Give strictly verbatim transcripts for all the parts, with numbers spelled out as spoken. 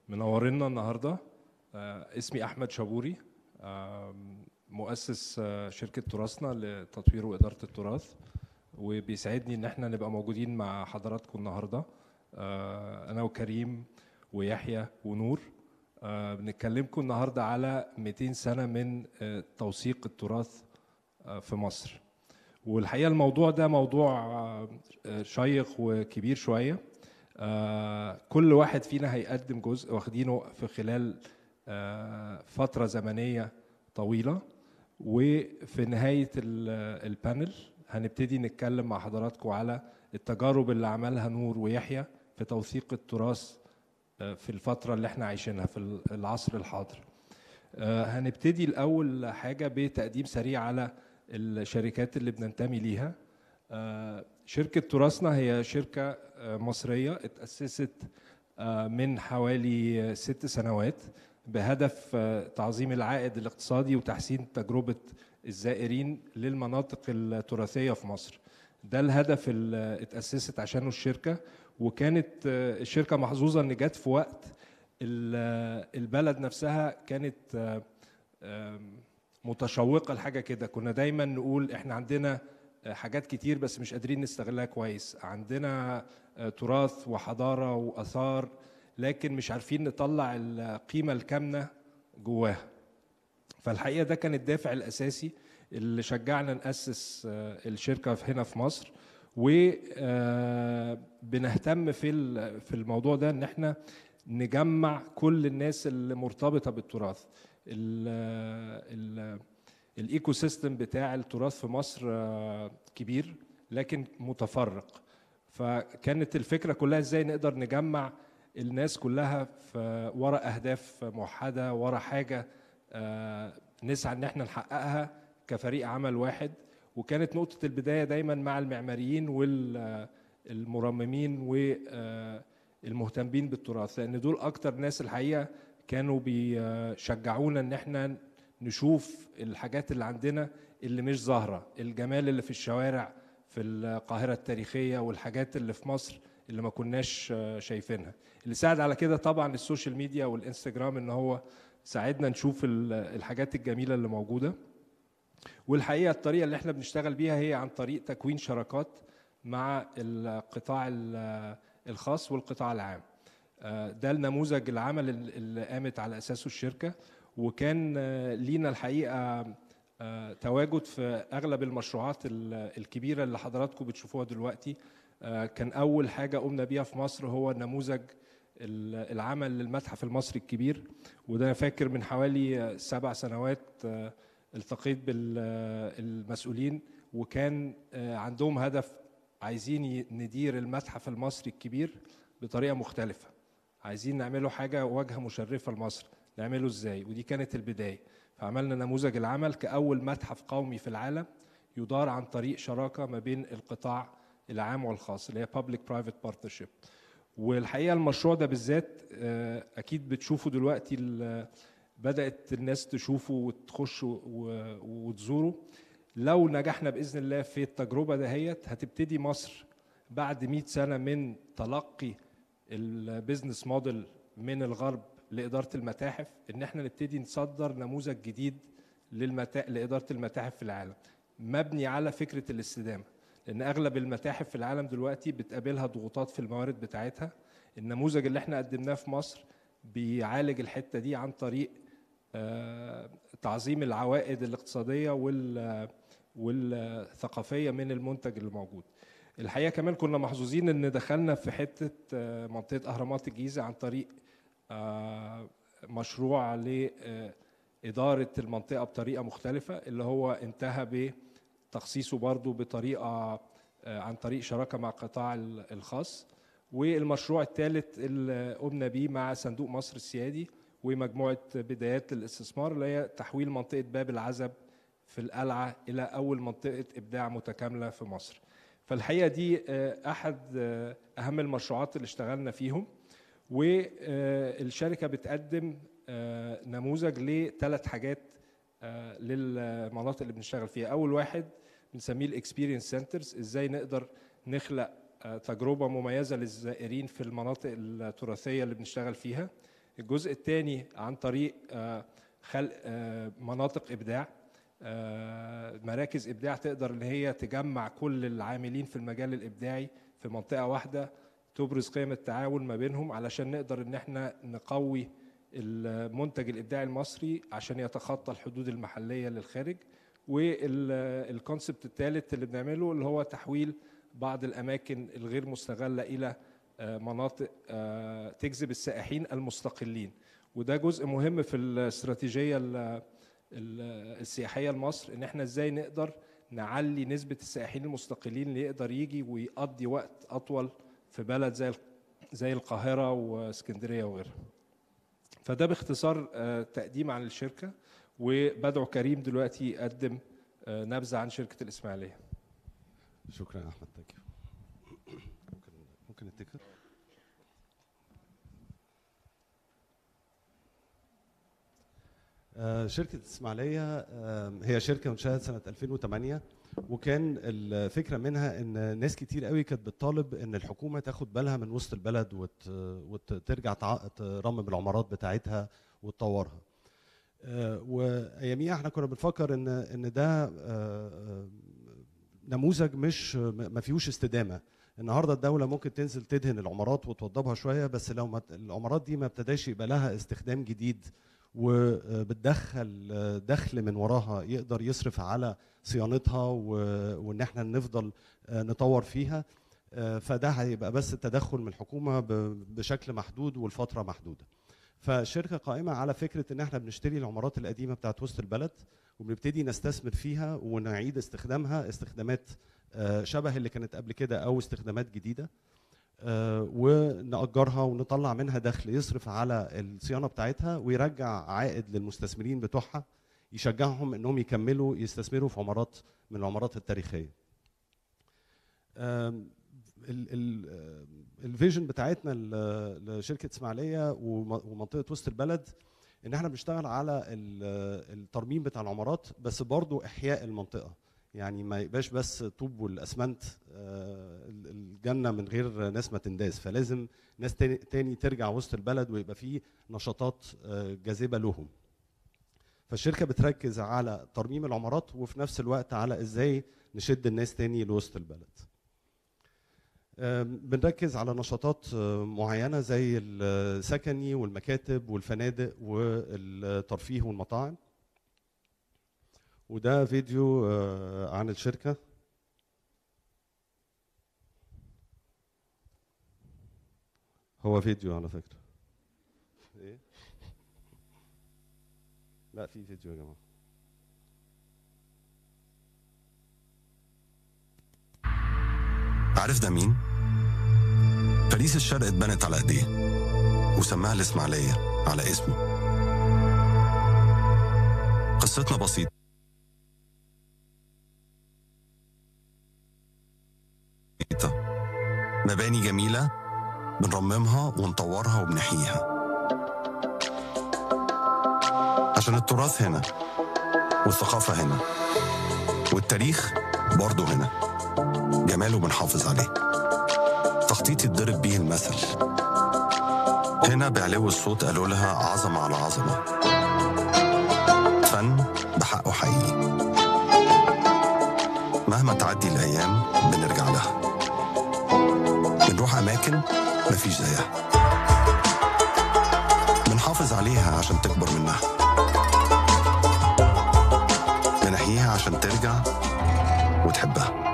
منورنا النهارده. آه، اسمي احمد شابوري، آه، مؤسس آه، شركه تراثنا لتطوير واداره التراث، وبيسعدني ان احنا نبقى موجودين مع حضراتكم النهارده. آه، انا وكريم ويحيى ونور آه، بنتكلمكم النهارده على مئتين سنه من آه، توثيق التراث آه، في مصر. والحقيقه الموضوع ده موضوع آه، شيق وكبير شويه. آه، كل واحد فينا هيقدم جزء واخدينه في خلال آه، فترة زمنية طويلة، وفي نهاية ال- البانل هنبتدي نتكلم مع حضراتكم على التجارب اللي عملها نور ويحيى في توثيق التراث آه، في الفترة اللي احنا عايشينها في العصر الحاضر. آه، هنبتدي الأول حاجة بتقديم سريع على الشركات اللي بننتمي ليها. آه، شركة تراثنا هي شركة آه، مصرية اتأسست آه، من حوالي آه، ست سنوات بهدف آه، تعظيم العائد الاقتصادي وتحسين تجربة الزائرين للمناطق التراثية في مصر. ده الهدف اللي اتأسست عشانه الشركة. وكانت آه، الشركة محظوظة ان جت في وقت ال- آه، البلد نفسها كانت آه، آم، متشوقة لحاجة كده. كنا دايما نقول احنا عندنا آه، حاجات كتير بس مش قادرين نستغلها كويس. عندنا آه، تراث وحضارة وآثار، لكن مش عارفين نطلع القيمة الكامنة جواها. فالحقيقة ده كان الدافع الأساسي اللي شجعنا نأسس آه، الشركة هنا في مصر. وبنهتم في ال- في الموضوع ده ان احنا نجمع كل الناس اللي مرتبطة بالتراث. ال ال الايكو سيستم بتاع التراث في مصر آه، كبير لكن متفرق. فكانت الفكرة كلها ازاي نقدر نجمع الناس كلها في ورا اهداف موحدة، ورا حاجة آه، نسعى ان احنا نحققها كفريق عمل واحد. وكانت نقطة البداية دايما مع المعماريين والمرممين والمهتمين بالتراث، لان دول اكتر ناس الحقيقة كانوا بيشجعونا ان احنا نشوف الحاجات اللي عندنا اللي مش ظاهرة، الجمال اللي في الشوارع في القاهرة التاريخية والحاجات اللي في مصر اللي ما كناش شايفينها. اللي ساعد على كده طبعا السوشيال ميديا والانستجرام، ان هو ساعدنا نشوف الحاجات الجميلة اللي موجودة. والحقيقة الطريقة اللي احنا بنشتغل بيها هي عن طريق تكوين شراكات مع القطاع الخاص والقطاع العام. ده النموذج العمل اللي قامت على أساسه الشركة. وكان لينا الحقيقة تواجد في أغلب المشروعات الكبيرة اللي حضراتكم بتشوفوها دلوقتي. كان أول حاجة قمنا بيها في مصر هو نموذج العمل للمتحف المصري الكبير. وده أنا فاكر من حوالي سبع سنوات التقيت بالمسؤولين، وكان عندهم هدف عايزين ندير المتحف المصري الكبير بطريقة مختلفة. عايزين نعمله حاجة واجهة مشرفة لمصر، نعمله ازاي؟ ودي كانت البداية. فعملنا نموذج العمل كأول متحف قومي في العالم يدار عن طريق شراكة ما بين القطاع العام والخاص، اللي هي Public Private Partnership. والحقيقة المشروع ده بالذات أكيد بتشوفوا دلوقتي بدأت الناس تشوفه وتخش وتزوره. لو نجحنا بإذن الله في التجربة دهيت هتبتدي مصر بعد مئة سنة من تلقي البيزنس موديل من الغرب لإدارة المتاحف، إن احنا نبتدي نصدر نموذج جديد للمتا... لإدارة المتاحف في العالم مبني على فكرة الاستدامة. لأن أغلب المتاحف في العالم دلوقتي بتقابلها ضغوطات في الموارد بتاعتها. النموذج اللي احنا قدمناه في مصر بيعالج الحتة دي عن طريق آه تعظيم العوائد الاقتصادية وال... والثقافية من المنتج اللي موجود. الحقيقة كمان كنا محظوظين ان دخلنا في حتة منطقة أهرامات الجيزة عن طريق مشروع لإدارة المنطقة بطريقة مختلفة، اللي هو انتهى بتخصيصه برضو بطريقة عن طريق شراكة مع القطاع الخاص. والمشروع الثالث اللي قمنا بيه مع صندوق مصر السيادي ومجموعة بدايات الاستثمار، اللي هي تحويل منطقة باب العزب في القلعة إلى أول منطقة إبداع متكاملة في مصر. فالحقيقة دي أحد أهم المشروعات اللي اشتغلنا فيهم. والشركة بتقدم نموذج لثلاث حاجات للمناطق اللي بنشتغل فيها. أول واحد بنسميه الإكسبيرينس سنترز، إزاي نقدر نخلق تجربة مميزة للزائرين في المناطق التراثية اللي بنشتغل فيها. الجزء الثاني عن طريق خلق مناطق ابداع، مراكز ابداع تقدر ان هي تجمع كل العاملين في المجال الابداعي في منطقه واحده، تبرز قيم التعاون ما بينهم علشان نقدر ان احنا نقوي المنتج الابداعي المصري عشان يتخطى الحدود المحليه للخارج. والكونسبت الثالث اللي بنعمله اللي هو تحويل بعض الاماكن الغير مستغله الى مناطق تجذب السائحين المستقلين، وده جزء مهم في الاستراتيجيه السياحيه لمصر، ان احنا ازاي نقدر نعلي نسبه السائحين المستقلين اللي يقدر يجي ويقضي وقت اطول في بلد زي زي القاهره واسكندريه وغيرها. فده باختصار تقديم عن الشركه، وبدعو كريم دلوقتي يقدم نبذه عن شركه الاسماعيليه. شكرا يا احمد. ثانك يو. ممكن ممكن التكر. شركة الإسماعيلية هي شركة انشأت سنة ألفين وثمانية، وكان الفكرة منها إن ناس كتير قوي كانت بتطالب إن الحكومة تاخد بالها من وسط البلد وترجع ترمم العمارات بتاعتها وتطورها. وأياميها احنا كنا بنفكر إن إن ده نموذج مش ما فيهوش استدامة. النهارده الدولة ممكن تنزل تدهن العمارات وتوضبها شوية، بس لو العمارات دي ما ابتداش يبقى لها استخدام جديد وبتدخل دخل من وراها يقدر يصرف على صيانتها وان احنا نفضل نطور فيها، فده هيبقى بس التدخل من الحكومه بشكل محدود والفتره محدوده. فالشركه قائمه على فكره ان احنا بنشتري العمارات القديمه بتاعت وسط البلد وبنبتدي نستثمر فيها ونعيد استخدامها استخدامات شبه اللي كانت قبل كده او استخدامات جديده، ونأجرها ونطلع منها دخل يصرف على الصيانه بتاعتها ويرجع عائد للمستثمرين بتوعها يشجعهم انهم يكملوا يستثمروا في عمارات من العمارات التاريخيه. الفيجن بتاعتنا لشركه اسماعيليه ومنطقه وسط البلد ان احنا بنشتغل على الترميم بتاع العمارات، بس برضو احياء المنطقه، يعني ما يبقاش بس طوب والاسمنت الجنه من غير ناس ما تنداس، فلازم ناس تاني, تاني ترجع وسط البلد ويبقى فيه نشاطات جاذبه لهم. فالشركه بتركز على ترميم العمارات وفي نفس الوقت على ازاي نشد الناس تاني لوسط البلد. بنركز على نشاطات معينه زي السكني والمكاتب والفنادق والترفيه والمطاعم. وده فيديو عن الشركة. هو فيديو على فكرة. ايه؟ لا في فيديو يا جماعة. عارف ده مين؟ باريس الشرق اتبنت على ايديه وسماها الاسماعيلية على اسمه. قصتنا بسيطة، مباني جميلة بنرممها ونطورها وبنحييها عشان التراث هنا والثقافة هنا والتاريخ برضه هنا، جماله بنحافظ عليه. تخطيط يتضرب بيه المثل، هنا بعلو الصوت قالوا لها عظمة على عظمة، فن بحقه حقيقي. مهما تعدي الأيام بنرجع لها، بنروح أماكن مفيش زيها، بنحافظ عليها عشان تكبر منها، بنحييها عشان ترجع وتحبها.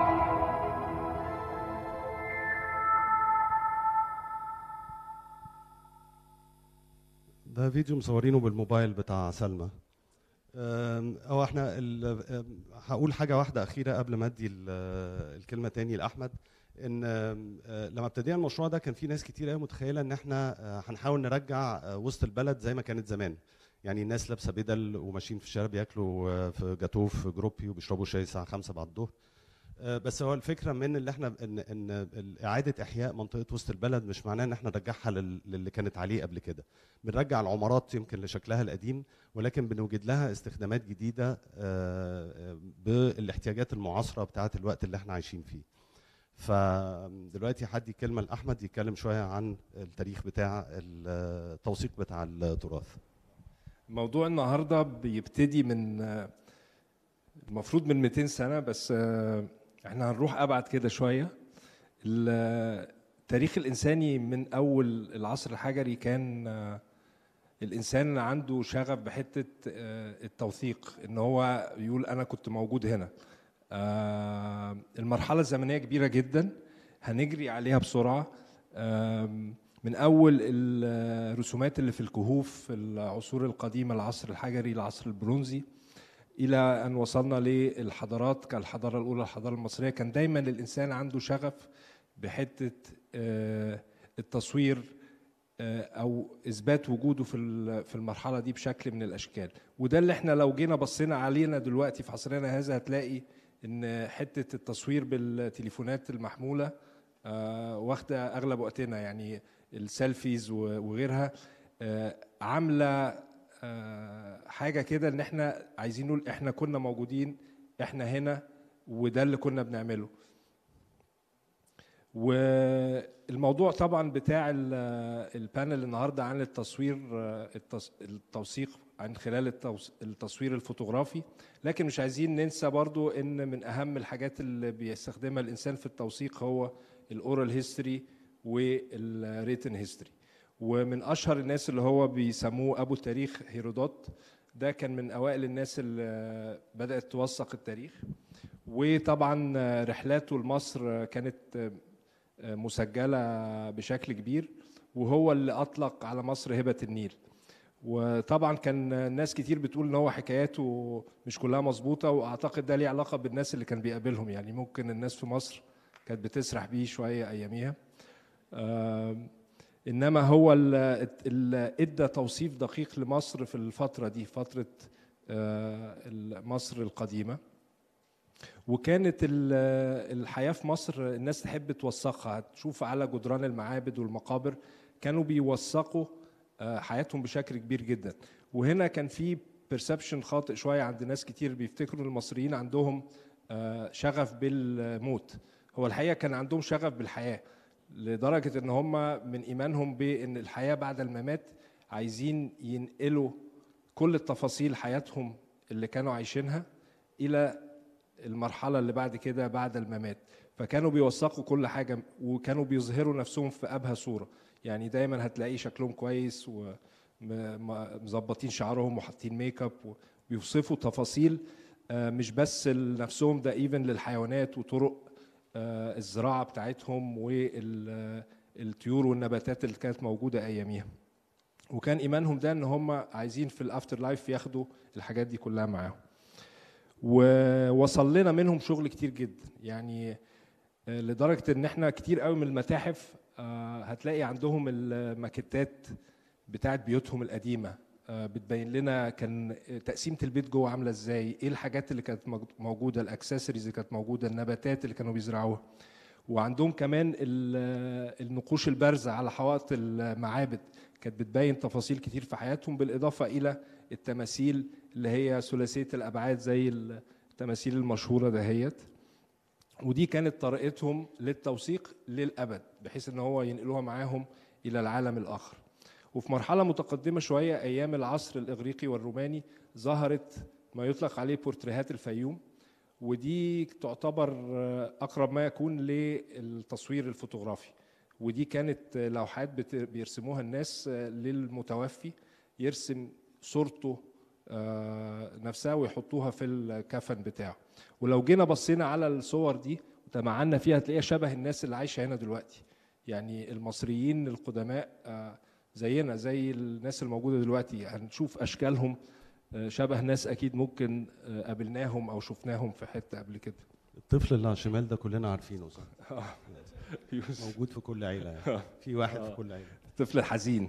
ده فيديو مصورينه بالموبايل بتاع سلمى. أو احنا هقول حاجة واحدة أخيرة قبل ما أدي الكلمة تاني لأحمد. ان لما ابتدينا المشروع ده كان في ناس كتير قوي متخيله ان احنا هنحاول نرجع وسط البلد زي ما كانت زمان، يعني الناس لابسه بدل وماشيين في الشارع بياكلوا في جاتوه في جروبي وبيشربوا شاي الساعه خمسة بعد الظهر. بس هو الفكره من اللي احنا ان ان اعاده احياء منطقه وسط البلد مش معناه ان احنا نرجعها للي كانت عليه قبل كده. بنرجع العمارات يمكن لشكلها القديم، ولكن بنوجد لها استخدامات جديده بالاحتياجات المعاصره بتاعه الوقت اللي احنا عايشين فيه. فدلوقتي هدي كلمه لاحمد يتكلم شويه عن التاريخ بتاع التوثيق بتاع التراث. موضوع النهارده بيبتدي من المفروض من مئتين سنه، بس احنا هنروح ابعد كده شويه. التاريخ الانساني من اول العصر الحجري كان الانسان عنده شغف بحته التوثيق، ان هو يقول انا كنت موجود هنا. المرحله الزمنيه كبيره جدا هنجري عليها بسرعه. من اول الرسومات اللي في الكهوف في العصور القديمه، العصر الحجري، العصر البرونزي، الى ان وصلنا للحضارات كالحضاره الاولى الحضاره المصريه، كان دايما الانسان عنده شغف بحته التصوير او اثبات وجوده في في المرحله دي بشكل من الاشكال. وده اللي احنا لو جينا بصينا علينا دلوقتي في عصرنا هذا هتلاقي ان حته التصوير بالتليفونات المحموله واخده اغلب وقتنا، يعني السيلفيز وغيرها عامله حاجه كده ان احنا عايزين نقول احنا كنا موجودين، احنا هنا، وده اللي كنا بنعمله. والموضوع طبعا بتاع البانل النهارده عن التصوير التوثيق عن خلال التصوير الفوتوغرافي، لكن مش عايزين ننسى برضو ان من اهم الحاجات اللي بيستخدمها الانسان في التوثيق هو الاورال هيستوري والريتن هيستوري. ومن اشهر الناس اللي هو بيسموه ابو التاريخ هيرودوت، ده كان من اوائل الناس اللي بدات توثق التاريخ. وطبعا رحلاته لمصر كانت مسجله بشكل كبير، وهو اللي اطلق على مصر هبه النيل. وطبعا كان ناس كتير بتقول ان هو حكاياته مش كلها مظبوطه، واعتقد ده ليه علاقه بالناس اللي كان بيقابلهم، يعني ممكن الناس في مصر كانت بتسرح بيه شويه اياميها. آه انما هو اللي ادى توصيف دقيق لمصر في الفتره دي، فتره آه مصر القديمه. وكانت الحياه في مصر الناس تحب توثقها، تشوف على جدران المعابد والمقابر كانوا بيوثقوا حياتهم بشكل كبير جدا. وهنا كان في بيرسبشن خاطئ شويه عند ناس كتير، بيفتكروا المصريين عندهم شغف بالموت. هو الحقيقه كان عندهم شغف بالحياه، لدرجه ان هم من ايمانهم بان الحياه بعد الممات عايزين ينقلوا كل التفاصيل حياتهم اللي كانوا عايشينها الى المرحله اللي بعد كده بعد الممات. فكانوا بيوثقوا كل حاجه، وكانوا بيظهروا نفسهم في ابهى صوره. يعني دايما هتلاقي شكلهم كويس ومظبطين شعرهم وحاطين ميك اب، وبيوصفوا تفاصيل مش بس لنفسهم، ده ايفن للحيوانات وطرق الزراعه بتاعتهم والطيور والنباتات اللي كانت موجوده اياميها. وكان ايمانهم ده ان هم عايزين في الافتر لايف ياخدوا الحاجات دي كلها معاهم. ووصل لنا منهم شغل كتير جدا، يعني لدرجه ان احنا كتير قوي من المتاحف هتلاقي عندهم الماكيتات بتاعت بيوتهم القديمه، بتبين لنا كان تقسيمه البيت جوه عامله ازاي، ايه الحاجات اللي كانت موجوده، الاكسسوارز اللي كانت موجوده، النباتات اللي كانوا بيزرعوها. وعندهم كمان النقوش البارزه على حوائط المعابد كانت بتبين تفاصيل كتير في حياتهم، بالاضافه الى التماثيل اللي هي ثلاثيه الابعاد زي التماثيل المشهوره دهيت. ودي كانت طريقتهم للتوثيق للأبد، بحيث ان هو ينقلوها معاهم إلى العالم الآخر. وفي مرحلة متقدمة شوية أيام العصر الإغريقي والروماني ظهرت ما يطلق عليه بورتريهات الفيوم، ودي تعتبر أقرب ما يكون للتصوير الفوتوغرافي. ودي كانت لوحات بيرسموها الناس للمتوفي، يرسم صورته نفسها ويحطوها في الكفن بتاعه. ولو جينا بصينا على الصور دي وتمعنا فيها هتلاقيها شبه الناس اللي عايشه هنا دلوقتي، يعني المصريين القدماء زينا زي الناس الموجوده دلوقتي، هنشوف اشكالهم شبه ناس اكيد ممكن قابلناهم او شفناهم في حته قبل كده. الطفل اللي على الشمال ده كلنا عارفينه صح؟ موجود في كل عيله، يعني في واحد في كل عيله. الطفل الحزين.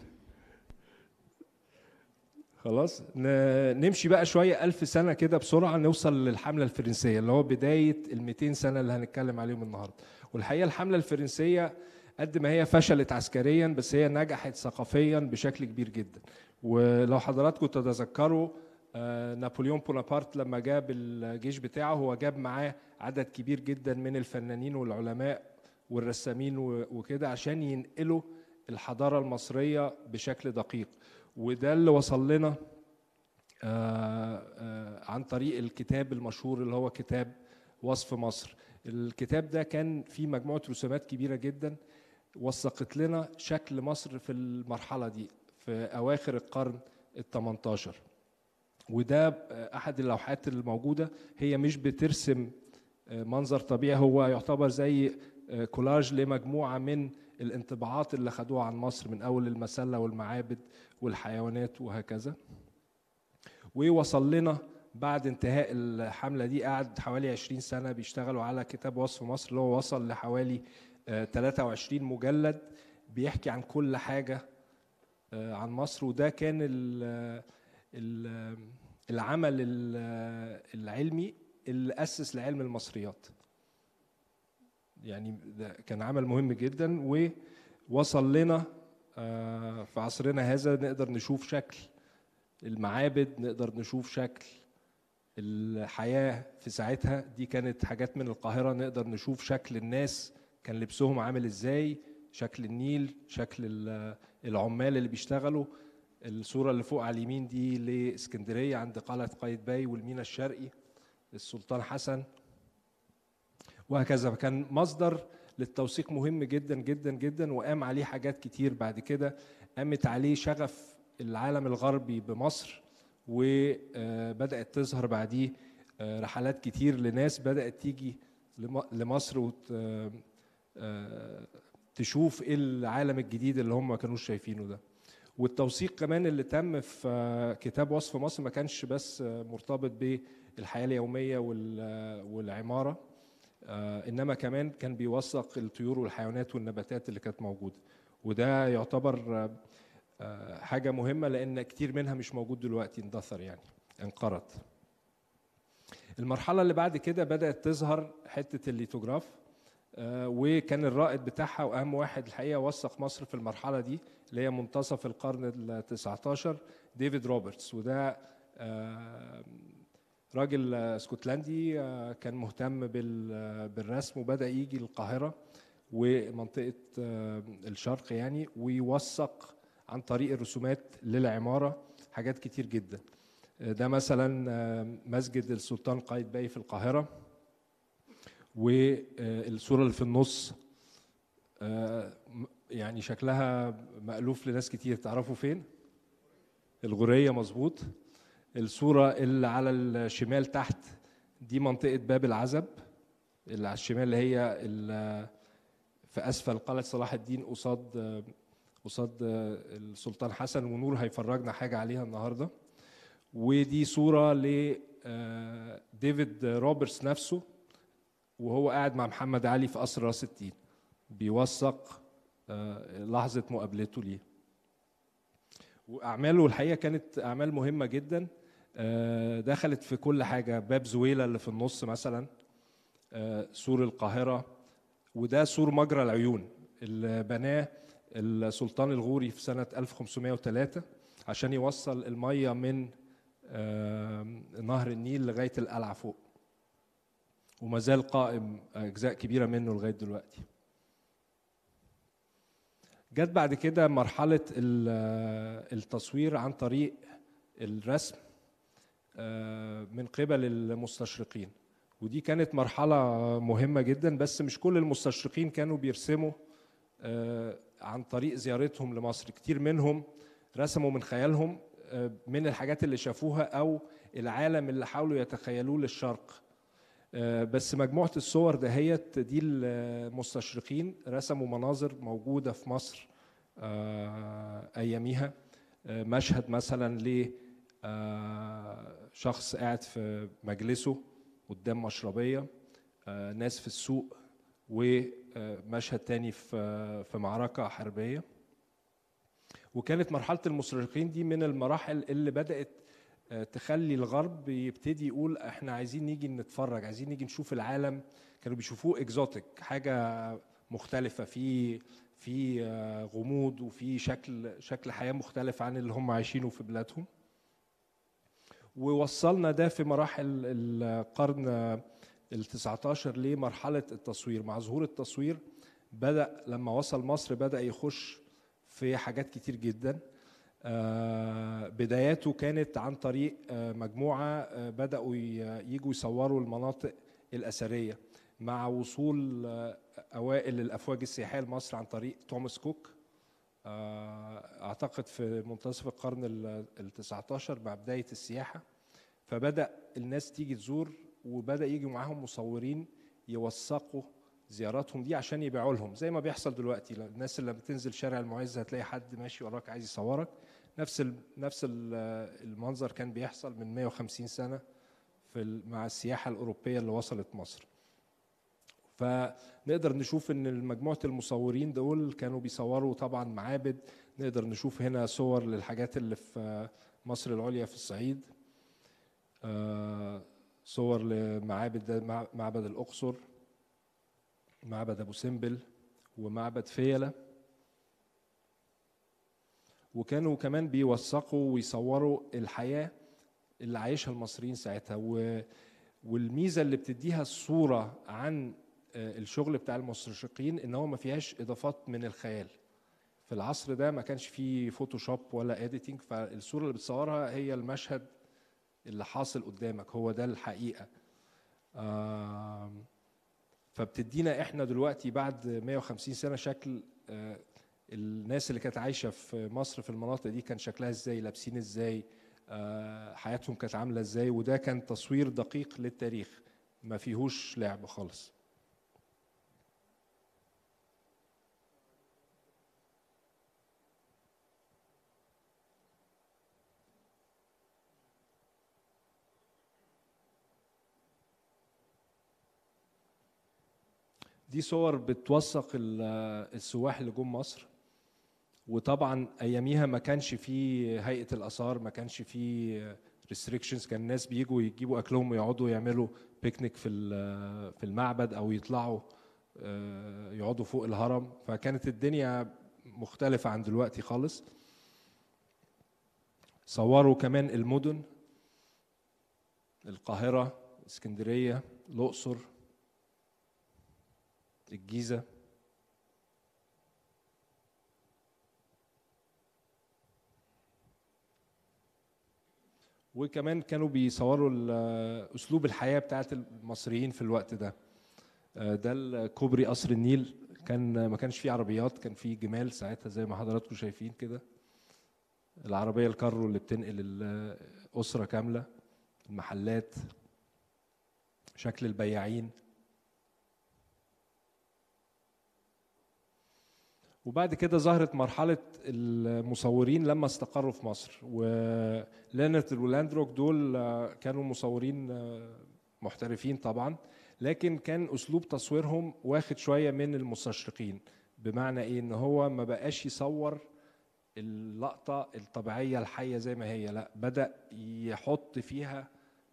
خلاص نمشي بقى شويه ألف سنه كده بسرعه، نوصل للحمله الفرنسيه اللي هو بدايه ال مئتين سنه اللي هنتكلم عليهم النهارده. والحقيقه الحمله الفرنسيه قد ما هي فشلت عسكريا، بس هي نجحت ثقافيا بشكل كبير جدا. ولو حضراتكم تتذكروا نابليون بونابرت لما جاب الجيش بتاعه، هو جاب معاه عدد كبير جدا من الفنانين والعلماء والرسامين وكده عشان ينقلوا الحضارة المصرية بشكل دقيق. وده اللي وصل لنا عن طريق الكتاب المشهور اللي هو كتاب وصف مصر. الكتاب ده كان فيه مجموعة رسومات كبيرة جدا وثقت لنا شكل مصر في المرحلة دي في أواخر القرن الثمنتاشر. وده أحد اللوحات الموجودة، هي مش بترسم منظر طبيعي، هو يعتبر زي كولاج لمجموعة من الانطباعات اللي خدوها عن مصر من أول المسلة والمعابد والحيوانات وهكذا. ووصل لنا بعد انتهاء الحملة دي، قعد حوالي عشرين سنة بيشتغلوا على كتاب وصف مصر اللي هو وصل لحوالي ثلاثة وعشرين مجلد بيحكي عن كل حاجة عن مصر. وده كان العمل العلمي اللي أسس لعلم المصريات، يعني ده كان عمل مهم جدا. ووصل لنا في عصرنا هذا نقدر نشوف شكل المعابد، نقدر نشوف شكل الحياة في ساعتها. دي كانت حاجات من القاهرة، نقدر نشوف شكل الناس كان لبسهم عامل ازاي، شكل النيل، شكل العمال اللي بيشتغلوا. الصورة اللي فوق على اليمين دي لإسكندرية عند قلعة قايتباي والميناء الشرقي السلطان حسن وهكذا. كان مصدر للتوثيق مهم جدا جدا جدا، وقام عليه حاجات كتير بعد كده. قامت عليه شغف العالم الغربي بمصر، وبدأت تظهر بعديه رحلات كتير لناس بدأت تيجي لمصر وتشوف ايه العالم الجديد اللي هم ما كانوش شايفينه ده. والتوثيق كمان اللي تم في كتاب وصف مصر ما كانش بس مرتبط بالحياة اليومية والعمارة، إنما كمان كان بيوثق الطيور والحيوانات والنباتات اللي كانت موجودة. وده يعتبر حاجة مهمة لأن كتير منها مش موجود دلوقتي، اندثر يعني انقرض. المرحلة اللي بعد كده بدأت تظهر حتة الليتوجراف، وكان الرائد بتاعها وأهم واحد الحقيقة وثق مصر في المرحلة دي اللي هي منتصف القرن التسعتاشر ديفيد روبرتس. وده راجل اسكتلندي كان مهتم بالرسم وبدأ يجي القاهرة ومنطقة الشرق يعني، ويوثق عن طريق الرسومات للعمارة حاجات كتير جدا. ده مثلا مسجد السلطان قايتباي في القاهرة، والصورة اللي في النص يعني شكلها مألوف لناس كتير. تعرفوا فين؟ الغورية، مظبوط. الصورة اللي على الشمال تحت دي منطقة باب العزب، اللي على الشمال اللي هي اللي في أسفل قلعة صلاح الدين قصاد قصاد السلطان حسن، ونور هيفرجنا حاجة عليها النهاردة. ودي صورة لديفيد روبرتس نفسه وهو قاعد مع محمد علي في قصر راس التين بيوثق لحظة مقابلته ليه. وأعماله الحقيقة كانت أعمال مهمة جدا، دخلت في كل حاجة. باب زويلة اللي في النص مثلا، سور القاهرة، وده سور مجرى العيون اللي بناه السلطان الغوري في سنة ألف وخمسمائة وثلاثة عشان يوصل المية من نهر النيل لغاية القلعة فوق، وما زال قائم أجزاء كبيرة منه لغاية دلوقتي. جت بعد كده مرحلة التصوير عن طريق الرسم من قبل المستشرقين، ودي كانت مرحلة مهمة جدا. بس مش كل المستشرقين كانوا بيرسموا عن طريق زيارتهم لمصر، كتير منهم رسموا من خيالهم من الحاجات اللي شافوها أو العالم اللي حاولوا يتخيلوه للشرق. بس مجموعة الصور دهيت دي المستشرقين رسموا مناظر موجودة في مصر أياميها. مشهد مثلا لشخص قاعد في مجلسه قدام مشربية، ناس في السوق، ومشهد تاني في في معركة حربية. وكانت مرحلة المستشرقين دي من المراحل اللي بدأت تخلي الغرب يبتدي يقول احنا عايزين نيجي نتفرج، عايزين نيجي نشوف العالم. كانوا بيشوفوه اكزوتيك، حاجة مختلفة، في في غموض وفي شكل شكل حياة مختلف عن اللي هم عايشينه في بلادهم. ووصلنا ده في مراحل القرن التسعتاشر لمرحلة التصوير. مع ظهور التصوير بدأ لما وصل مصر بدأ يخش في حاجات كتير جدا. بداياته كانت عن طريق مجموعة بدأوا يجوا يصوروا المناطق الأثرية مع وصول أوائل الأفواج السياحية لمصر عن طريق توماس كوك، أعتقد في منتصف القرن التاسع عشر مع بداية السياحة. فبدأ الناس تيجي تزور، وبدأ يجي معاهم مصورين يوثقوا زياراتهم دي عشان يبيعوا لهم، زي ما بيحصل دلوقتي. الناس اللي بتنزل شارع المعز هتلاقي حد ماشي وراك عايز يصورك. نفس نفس المنظر كان بيحصل من مئة وخمسين سنة في مع السياحة الأوروبية اللي وصلت مصر. فنقدر نشوف ان مجموعة المصورين دول كانوا بيصوروا طبعا معابد. نقدر نشوف هنا صور للحاجات اللي في مصر العليا في الصعيد، صور لمعابد، معبد الأقصر، معبد أبو سمبل، ومعبد فيلة. وكانوا كمان بيوثقوا ويصوروا الحياة اللي عايشها المصريين ساعتها. والميزة اللي بتديها الصورة عن الشغل بتاع المستشرقين ان هو ما فيهاش اضافات من الخيال. في العصر ده ما كانش فيه فوتوشوب ولا اديتنج، فالصورة اللي بتصورها هي المشهد اللي حاصل قدامك، هو ده الحقيقة. فبتدينا احنا دلوقتي بعد مئة وخمسين سنة شكل الناس اللي كانت عايشة في مصر في المناطق دي كان شكلها ازاي، لابسين ازاي، حياتهم كانت عاملة ازاي. وده كان تصوير دقيق للتاريخ ما فيهوش لعب خالص. دي صور بتوثق السواح اللي جم مصر. وطبعا اياميها ما كانش فيه هيئة الآثار، ما كانش فيه ريستريكشنز، كان الناس بيجوا يجيبوا اكلهم ويقعدوا يعملوا بيكنيك في في المعبد او يطلعوا يقعدوا فوق الهرم. فكانت الدنيا مختلفة عن دلوقتي خالص. صوروا كمان المدن، القاهرة، اسكندرية، الأقصر، الجيزة. وكمان كانوا بيصوروا أسلوب الحياة بتاعت المصريين في الوقت ده. ده الكوبري قصر النيل، كان ما كانش فيه عربيات، كان فيه جمال ساعتها زي ما حضراتكم شايفين كده. العربية الكارو اللي بتنقل الأسرة كاملة، المحلات، شكل البياعين. وبعد كده ظهرت مرحلة المصورين لما استقروا في مصر، ولينارد ولاندروك دول كانوا مصورين محترفين طبعا، لكن كان أسلوب تصويرهم واخد شوية من المستشرقين. بمعنى إيه؟ إن هو ما بقاش يصور اللقطة الطبيعية الحية زي ما هي، لا، بدأ يحط فيها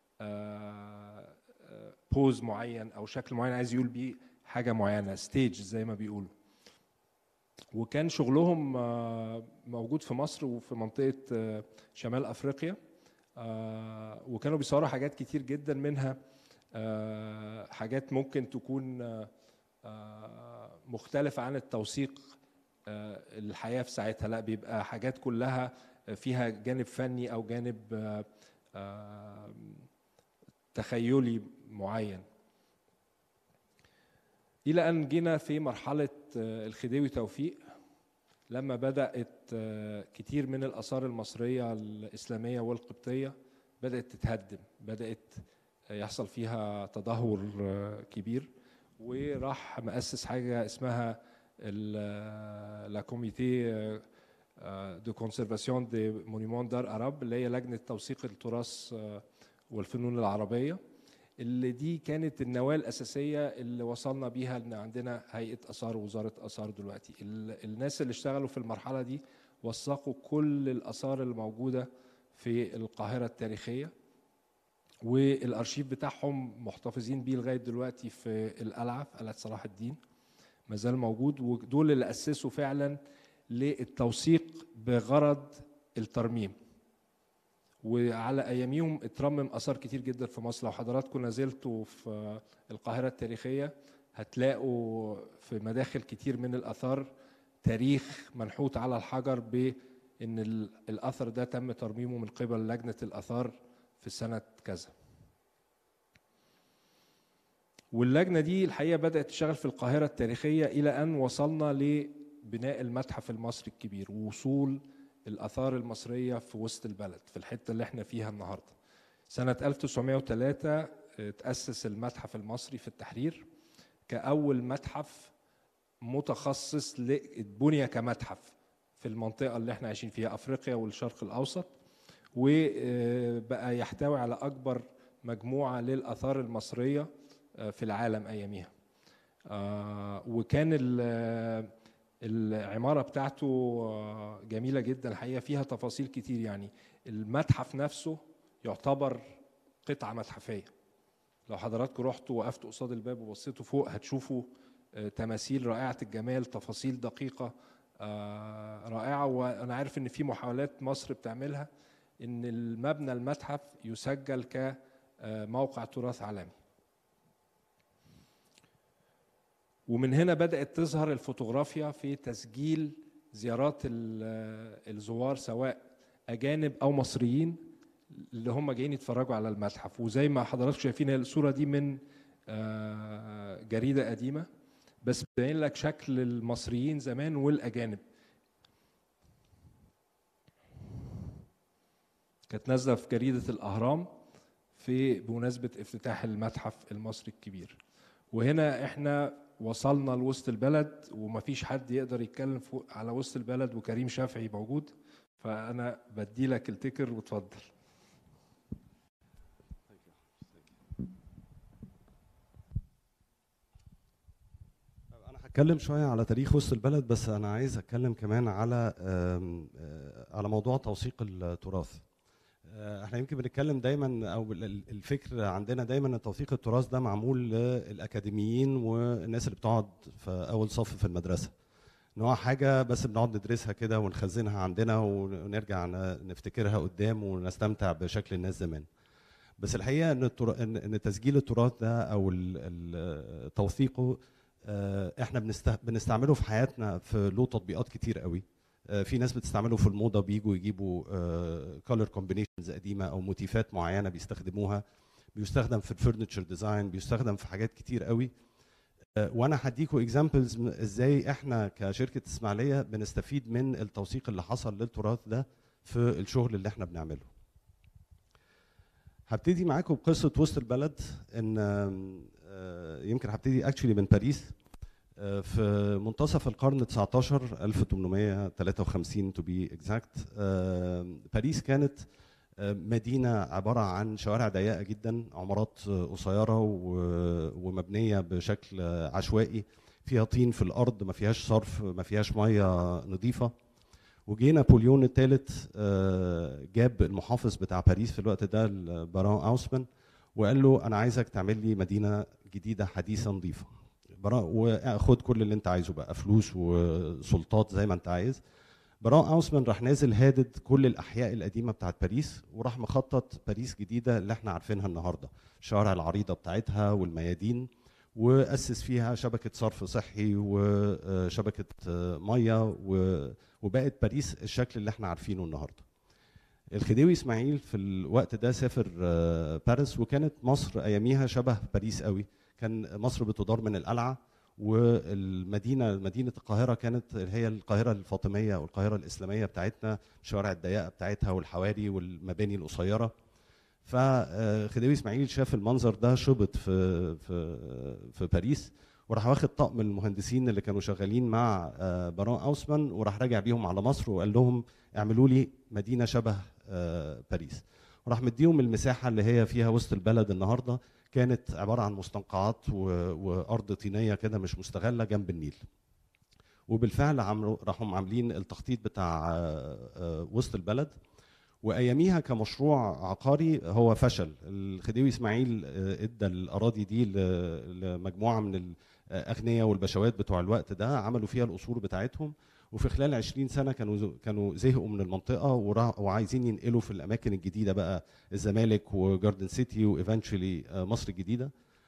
بوز معين أو شكل معين عايز يقول بيه حاجة معينة، ستيج زي ما بيقولوا. وكان شغلهم موجود في مصر وفي منطقة شمال أفريقيا، وكانوا بيصوروا حاجات كتير جدا، منها حاجات ممكن تكون مختلفة عن التوثيق الحياة في ساعتها، لا، بيبقى حاجات كلها فيها جانب فني أو جانب تخيلي معين. إلى أن جينا في مرحلة الخديوي توفيق، لما بدأت كتير من الآثار المصرية الإسلامية والقبطية بدأت تتهدم، بدأت يحصل فيها تدهور كبير. وراح مؤسس حاجة اسمها لا كوميتي دو كونسيرفاسيون دي مونيمون دار عرب، اللي هي لجنة توثيق التراث والفنون العربية، اللي دي كانت النواة الأساسية اللي وصلنا بيها إن عندنا هيئة آثار ووزارة آثار دلوقتي. الناس اللي اشتغلوا في المرحلة دي وثقوا كل الآثار الموجودة في القاهرة التاريخية، والأرشيف بتاعهم محتفظين بيه لغاية دلوقتي في القلعة، في قلعة صلاح الدين ما زال موجود. ودول اللي أسسوا فعلا للتوثيق بغرض الترميم. وعلى اياميهم اترمم اثار كتير جدا في مصر. لو حضراتكم نزلتوا في القاهره التاريخيه هتلاقوا في مداخل كتير من الآثار تاريخ منحوت على الحجر بأن الأثر ده تم ترميمه من قبل لجنة الآثار في سنة كذا. واللجنة دي الحقيقة بدأت تشتغل في القاهرة التاريخية إلى أن وصلنا لبناء المتحف المصري الكبير ووصول الآثار المصرية في وسط البلد في الحتة اللي احنا فيها النهاردة. سنة ألف وتسعمائة وثلاثة تأسس المتحف المصري في التحرير كأول متحف متخصص بني كمتحف في المنطقة اللي احنا عايشين فيها أفريقيا والشرق الأوسط، وبقى يحتوي على أكبر مجموعة للآثار المصرية في العالم أياميها. وكان العمارة بتاعته جميلة جدا الحقيقة، فيها تفاصيل كتير. يعني المتحف نفسه يعتبر قطعة متحفية. لو حضراتكم رحتوا وقفتوا قصاد الباب وبصيتوا فوق هتشوفوا تماثيل رائعة الجمال، تفاصيل دقيقة رائعة. وأنا عارف إن في محاولات مصر بتعملها إن المبنى المتحف يسجل كموقع تراث عالمي. ومن هنا بدأت تظهر الفوتوغرافيا في تسجيل زيارات الزوار سواء أجانب أو مصريين اللي هم جايين يتفرجوا على المتحف. وزي ما حضراتكم شايفين الصورة دي من جريدة قديمة، بس بتبين لك شكل المصريين زمان والأجانب. كانت نازلة في جريدة الأهرام في بمناسبة افتتاح المتحف المصري الكبير. وهنا احنا وصلنا لوسط البلد، ومفيش حد يقدر يتكلم فوق على وسط البلد وكريم شافعي موجود، فأنا بدي لك التكر وتفضل. أنا هتكلم شوية على تاريخ وسط البلد، بس أنا عايز أتكلم كمان على على موضوع توثيق التراث. احنا يمكن بنتكلم دايما او الفكر عندنا دايما ان توثيق التراث ده معمول للاكاديميين والناس اللي بتقعد في اول صف في المدرسه، ان هو حاجه بس بنقعد ندرسها كده ونخزنها عندنا ونرجع نفتكرها قدام ونستمتع بشكل الناس زمان. بس الحقيقه ان ان تسجيل التراث ده او توثيقه احنا بنستعمله في حياتنا في له تطبيقات كتير قوي. في ناس بتستعمله في الموضه، بيجوا يجيبوا كولر كومبينيشنز قديمه او موتيفات معينه بيستخدموها، بيستخدم في الفurniture ديزاين، بيستخدم في حاجات كتير قوي. وانا هديكوا اكزامبلز ازاي احنا كشركه اسماعيليه بنستفيد من التوثيق اللي حصل للتراث ده في الشغل اللي احنا بنعمله. هبتدي معاكم بقصه وسط البلد. ان يمكن هبتدي اكشلي من باريس في منتصف القرن التسعتاشر ألف وثمانمائة وثلاثة وخمسين تو بي اكزاكت. باريس كانت مدينه عباره عن شوارع ضيقه جدا، عمارات قصيره ومبنيه بشكل عشوائي، فيها طين في الارض، ما فيهاش صرف، ما فيهاش ميه نظيفه. وجي نابليون الثالث جاب المحافظ بتاع باريس في الوقت ده البارون اوسمان وقال له انا عايزك تعمل لي مدينه جديده حديثه نظيفه، وخد كل اللي انت عايزه بقى، فلوس وسلطات زي ما انت عايز. بران اوسمان راح نازل هادد كل الاحياء القديمه بتاعت باريس، وراح مخطط باريس جديده اللي احنا عارفينها النهارده، الشوارع العريضه بتاعتها والميادين، واسس فيها شبكه صرف صحي وشبكه ميه، وبقت باريس الشكل اللي احنا عارفينه النهارده. الخديوي اسماعيل في الوقت ده سافر باريس، وكانت مصر اياميها شبه باريس قوي، كان مصر بتدار من القلعه، والمدينه مدينه القاهره كانت هي القاهره الفاطميه او القاهره الاسلاميه بتاعتنا، الشوارع الضيقه بتاعتها والحواري والمباني القصيره. فخديوي اسماعيل شاف المنظر ده، شبط في في في باريس، وراح واخد طقم المهندسين اللي كانوا شغالين مع بارون اوسمان وراح راجع بيهم على مصر وقال لهم اعملوا لي مدينه شبه باريس. وراح مديهم المساحه اللي هي فيها وسط البلد النهارده، كانت عباره عن مستنقعات وارض طينيه كده مش مستغله جنب النيل. وبالفعل عملوا راحوا عاملين التخطيط بتاع وسط البلد، واياميها كمشروع عقاري هو فشل. الخديوي اسماعيل ادى الاراضي دي لمجموعه من الاغنياء والبشوات بتوع الوقت ده، عملوا فيها القصور بتاعتهم، وفي خلال عشرين سنه كانوا كانوا زهقوا من المنطقه وعايزين ينقلوا في الاماكن الجديده بقى، الزمالك وجاردن سيتي وايفنتشولي مصر الجديده.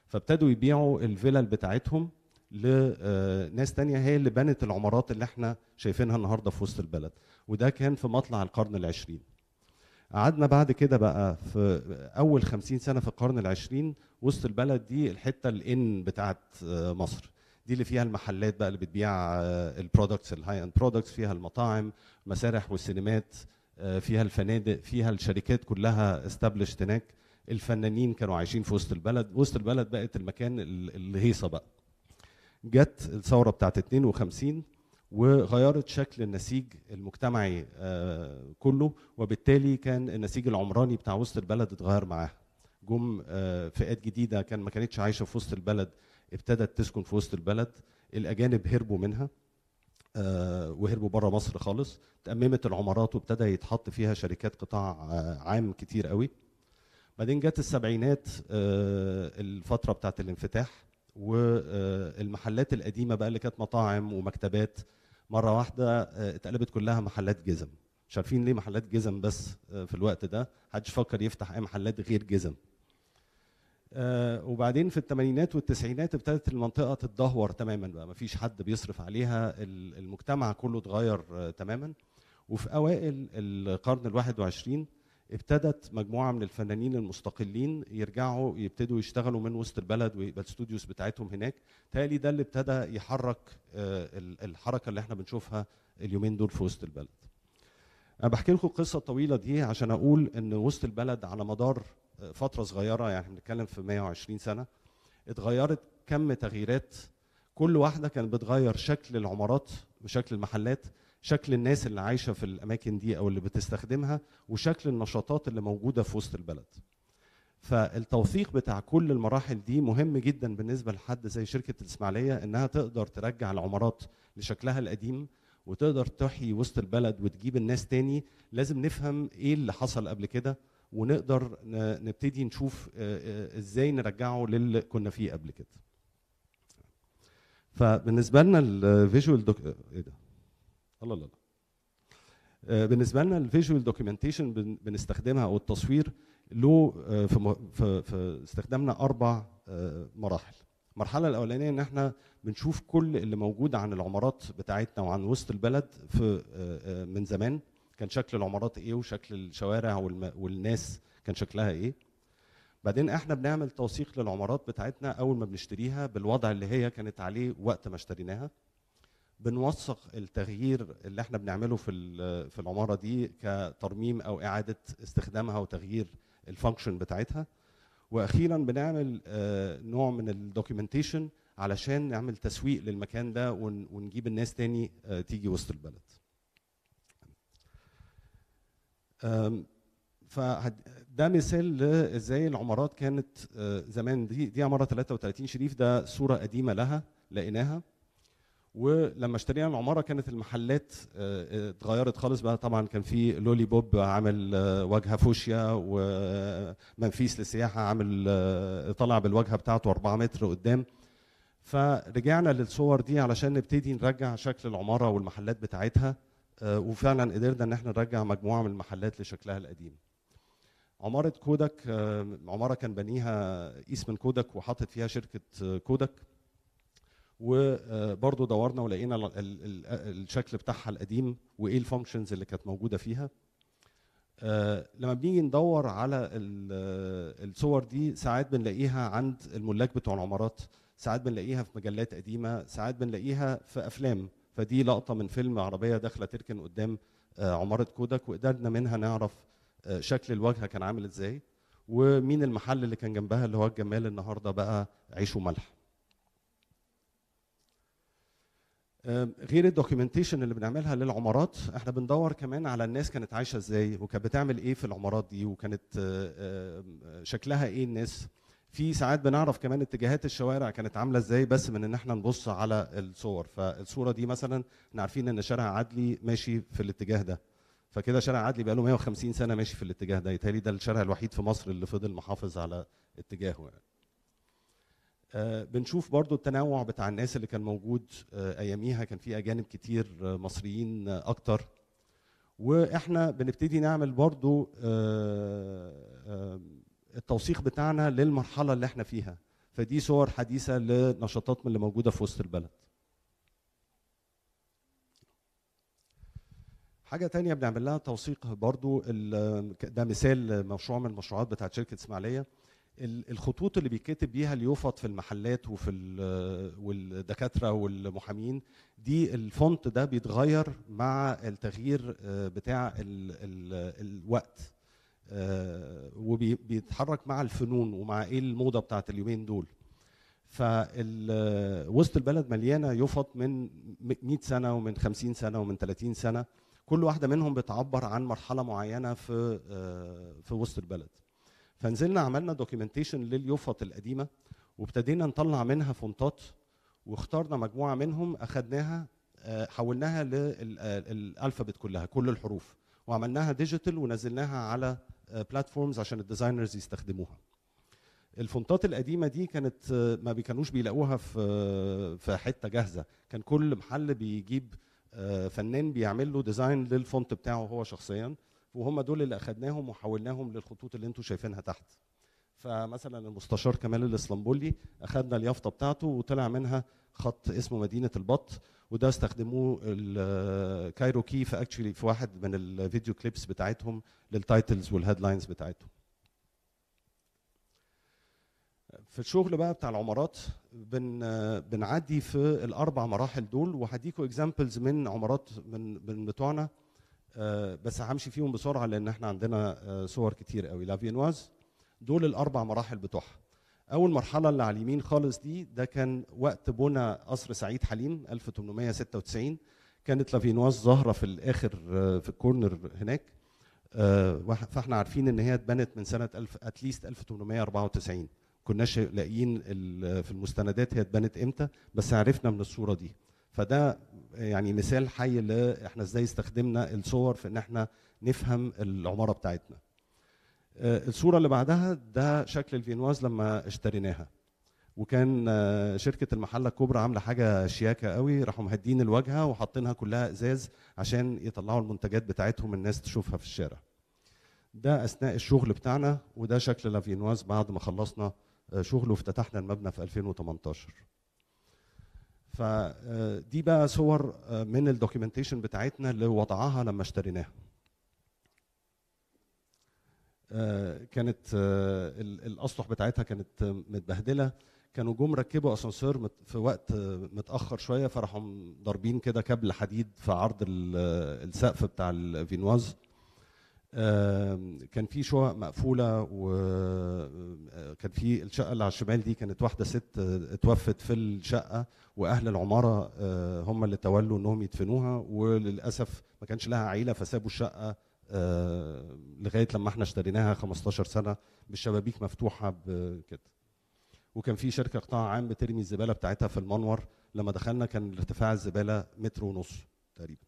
فابتدوا يبيعوا الفيلل بتاعتهم لناس تانية هي اللي بنت العمارات اللي احنا شايفينها النهارده في وسط البلد، وده كان في مطلع القرن العشرين. قعدنا بعد كده بقى في اول خمسين سنه في القرن العشرين وسط البلد دي الحته الان بتاعت مصر، دي اللي فيها المحلات بقى اللي بتبيع البرودكتس الهاي اند برودكتس، فيها المطاعم، مسارح والسينمات، فيها الفنادق، فيها الشركات كلها استابلشت هناك، الفنانين كانوا عايشين في وسط البلد. وسط البلد بقت المكان الهيصه بقى. جت الثوره بتاعت اتنين وخمسين وغيرت شكل النسيج المجتمعي كله، وبالتالي كان النسيج العمراني بتاع وسط البلد اتغير معاها. جم فئات جديده كان ما كانتش عايشه في وسط البلد ابتدت تسكن في وسط البلد، الاجانب هربوا منها وهربوا بره مصر خالص، تأممت العمارات وابتدى يتحط فيها شركات قطاع عام كتير قوي. بعدين جت السبعينات الفتره بتاعت الانفتاح، والمحلات القديمه بقى اللي كانت مطاعم ومكتبات مره واحده اتقلبت كلها محلات جزم. مش عارفين ليه محلات جزم بس في الوقت ده، محدش فكر يفتح اي محلات غير جزم. وبعدين في الثمانينات والتسعينات ابتدت المنطقه تتدهور تماما بقى، مفيش حد بيصرف عليها، المجتمع كله اتغير تماما. وفي اوائل القرن الواحد وعشرين ابتدت مجموعه من الفنانين المستقلين يرجعوا يبتدوا يشتغلوا من وسط البلد ويبقى الاستوديوز بتاعتهم هناك. تالي ده اللي ابتدى يحرك الحركه اللي احنا بنشوفها اليومين دول في وسط البلد. انا بحكي لكم القصه الطويله دي عشان اقول ان وسط البلد على مدار فتره صغيره، يعني بنتكلم في مية وعشرين سنه، اتغيرت كم تغييرات، كل واحده كانت بتغير شكل العمارات وشكل المحلات، شكل الناس اللي عايشه في الاماكن دي او اللي بتستخدمها، وشكل النشاطات اللي موجوده في وسط البلد. فالتوثيق بتاع كل المراحل دي مهم جدا بالنسبه لحد زي شركه الاسماعيليه، انها تقدر ترجع العمارات لشكلها القديم وتقدر تحيي وسط البلد وتجيب الناس تاني. لازم نفهم ايه اللي حصل قبل كده ونقدر نبتدي نشوف ازاي نرجعه للي كنا فيه قبل كده. فبالنسبه لنا الفيجوال دوك... ايه ده؟ الله الله بالنسبه لنا الفيجوال دوكيومنتيشن بنستخدمها او التصوير له في في استخدامنا اربع مراحل. المرحله الاولانيه ان احنا بنشوف كل اللي موجود عن العمارات بتاعتنا وعن وسط البلد في من زمان، كان شكل العمارات ايه وشكل الشوارع والناس كان شكلها ايه. بعدين احنا بنعمل توثيق للعمارات بتاعتنا اول ما بنشتريها بالوضع اللي هي كانت عليه وقت ما اشتريناها. بنوثق التغيير اللي احنا بنعمله في في العماره دي كترميم او اعاده استخدامها وتغيير الفانكشن بتاعتها. واخيرا بنعمل نوع من الدوكيومنتيشن علشان نعمل تسويق للمكان ده ونجيب الناس تاني تيجي وسط البلد. فده مثال ازاي العمارات كانت زمان. دي دي عماره ثلاثة وثلاثين شريف، ده صوره قديمه لها لقيناها. ولما اشترينا العماره كانت المحلات اتغيرت خالص بقى، طبعا كان في لولي بوب عامل واجهه فوشيا، ومنفيس للسياحه عامل طلع بالواجهه بتاعته أربعة متر قدام. فرجعنا للصور دي علشان نبتدي نرجع شكل العماره والمحلات بتاعتها، وفعلا قدرنا ان احنا نرجع مجموعه من المحلات لشكلها القديم. عماره كوداك عماره كان بنيها ايسمن كوداك وحاطط فيها شركه كوداك، وبرضه دورنا ولقينا الشكل بتاعها القديم وايه الفانكشنز اللي كانت موجوده فيها. لما بنيجي ندور على الصور دي ساعات بنلاقيها عند الملاك بتوع العمارات، ساعات بنلاقيها في مجلات قديمه، ساعات بنلاقيها في افلام. فدي لقطه من فيلم عربيه داخله تركن قدام عماره كوداك، وقدرنا منها نعرف شكل الواجهه كان عامل ازاي، ومين المحل اللي كان جنبها اللي هو الجمال النهارده بقى عيش وملح. غير الدوكيومنتيشن اللي بنعملها للعمارات، احنا بندور كمان على الناس كانت عايشه ازاي وكانت بتعمل ايه في العمارات دي، وكانت شكلها ايه الناس. في ساعات بنعرف كمان اتجاهات الشوارع كانت عامله ازاي بس من ان احنا نبص على الصور. فالصوره دي مثلا احنا عارفين ان شارع عدلي ماشي في الاتجاه ده، فكده شارع عدلي بقى له مية وخمسين سنه ماشي في الاتجاه ده، يتهيألي ده الشارع الوحيد في مصر اللي فضل محافظ على اتجاهه يعني. آه بنشوف برضو التنوع بتاع الناس اللي كان موجود آه اياميها، كان في اجانب كتير آه مصريين آه اكتر. واحنا بنبتدي نعمل برضو آه آه التوثيق بتاعنا للمرحله اللي احنا فيها. فدي صور حديثه لنشاطات من اللي موجوده في وسط البلد. حاجه تانية بنعمل لها توثيق برضو، ده مثال مشروع من المشروعات بتاعت شركه اسماعيليه. الخطوط اللي بيتكتب بيها اليوفط في المحلات وفي والدكاتره والمحامين، دي الفونت ده بيتغير مع التغيير بتاع ال ال الوقت، وبيتحرك مع الفنون ومع ايه الموضه بتاعت اليومين دول. فوسط البلد مليانه يوفط من مئة سنه ومن خمسين سنه ومن ثلاثين سنه، كل واحده منهم بتعبر عن مرحله معينه في في وسط البلد. فنزلنا عملنا دوكيومنتيشن لليوفط القديمه، وابتدينا نطلع منها فونتات، واخترنا مجموعه منهم اخذناها حولناها للالفابت كلها، كل الحروف، وعملناها ديجيتال ونزلناها على بلاتفورمز عشان الديزاينرز يستخدموها. الفونتات القديمه دي كانت ما كانوش بيلاقوها في في حته جاهزه، كان كل محل بيجيب فنان بيعمل له ديزاين للفونت بتاعه هو شخصيا، وهم دول اللي اخذناهم وحولناهم للخطوط اللي انتم شايفينها تحت. فمثلا المستشار كمال الاسلامبولي اخذنا اليافطه بتاعته وطلع منها خط اسمه مدينه البط، وده استخدموه الكايروكي في اكشلي في واحد من الفيديو كليبس بتاعتهم للتايتلز والهيدلاينز بتاعتهم. في الشغل بقى بتاع العمارات بن بنعدي في الاربع مراحل دول، وهديكوا اكزامبلز من عمارات من من بتوعنا، بس همشي فيهم بسرعه لان احنا عندنا صور كتير قوي. لا فينواز دول الاربع مراحل بتوعها. اول مرحله اللي على اليمين خالص دي، ده كان وقت بنى قصر سعيد حليم ألف وثمانمائة وستة وتسعين، كانت لا فينواز ظاهره في الاخر في الكورنر هناك، فاحنا عارفين ان هي اتبنت من سنه اتليست ألف وثمانمائة وأربعة وتسعين، كناش لاقيين في المستندات هي اتبنت امتى، بس عرفنا من الصوره دي. فده يعني مثال حي ل احنا ازاي استخدمنا الصور في ان احنا نفهم العماره بتاعتنا. الصوره اللي بعدها ده شكل الفينواز لما اشتريناها، وكان شركه المحله الكبرى عامله حاجه شياكه قوي، راحوا مهدين الواجهه وحاطينها كلها ازاز عشان يطلعوا المنتجات بتاعتهم الناس تشوفها في الشارع. ده اثناء الشغل بتاعنا، وده شكل لا فينواز بعد ما خلصنا شغل وافتتحنا المبنى في ألفين وثمانية عشر. فدي بقى صور من الدوكيومنتيشن بتاعتنا اللي وضعها لما اشتريناها. كانت الاسطح بتاعتها كانت متبهدله، كانوا جم ركبوا اسانسير في وقت متاخر شويه، فراحوا ضاربين كده كابل حديد في عرض السقف بتاع الفينواز. كان في شقق مقفوله، وكان في الشقه اللي على الشمال دي كانت واحده ست اتوفت في الشقه، واهل العماره هم اللي تولوا انهم يدفنوها، وللاسف ما كانش لها عيله فسابوا الشقه لغايه لما احنا اشتريناها خمستاشر سنه بالشبابيك مفتوحه كده. وكان في شركه قطاع عام بترمي الزباله بتاعتها في المنور، لما دخلنا كان ارتفاع الزباله متر ونص تقريبا.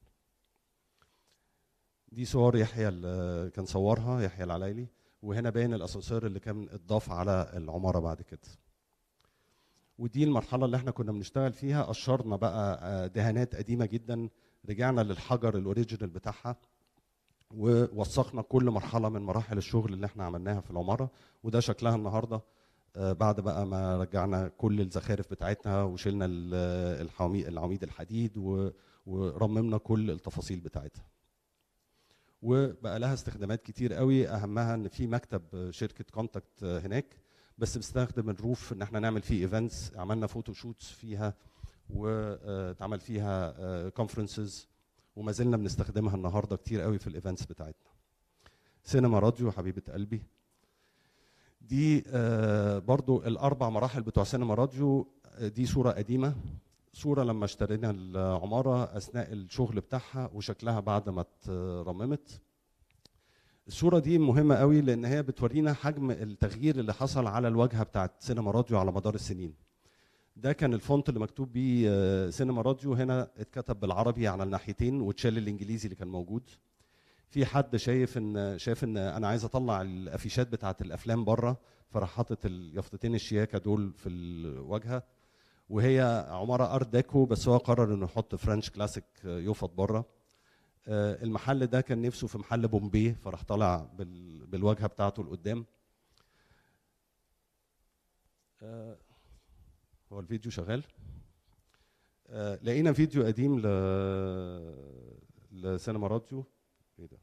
دي صور يحيى اللي كان صورها يحيى العلايلي، وهنا باين الاسانسير اللي كان اتضاف على العماره بعد كده. ودي المرحله اللي احنا كنا بنشتغل فيها، قشرنا بقى دهانات قديمه جدا، رجعنا للحجر الاوريجينال بتاعها، ووثقنا كل مرحله من مراحل الشغل اللي احنا عملناها في العماره. وده شكلها النهارده بعد بقى ما رجعنا كل الزخارف بتاعتنا وشلنا العواميد الحديد ورممنا كل التفاصيل بتاعتها. وبقى لها استخدامات كتير قوي، اهمها ان في مكتب شركه كونتاكت هناك، بس بنستخدم الروف ان احنا نعمل فيه ايفنتس، عملنا فوتو شوتس فيها واتعمل فيها كونفرنسز، وما زلنا بنستخدمها النهارده كتير قوي في الايفنتس بتاعتنا. سينما راديو حبيبه قلبي، دي برضو الاربع مراحل بتوع سينما راديو. دي صوره قديمه، صوره لما اشترينا العماره اثناء الشغل بتاعها، وشكلها بعد ما اترممت. الصوره دي مهمه قوي لان هي بتورينا حجم التغيير اللي حصل على الواجهه بتاعت سينما راديو على مدار السنين. ده كان الفونت اللي مكتوب بيه سينما راديو، هنا اتكتب بالعربي على الناحيتين واتشال الانجليزي اللي كان موجود. في حد شايف ان شايف ان انا عايز اطلع الافيشات بتاعت الافلام بره، فراح حاطط اليافطتين الشياكه دول في الواجهه. وهي عماره ارت ديكو، بس هو قرر انه يحط فرنش كلاسيك يفط بره. المحل ده كان نفسه في محل بومبي، فراح طالع بالواجهه بتاعته لقدام. هو الفيديو شغال؟ آه لقينا فيديو قديم ل لسينما راديو. ايه ده؟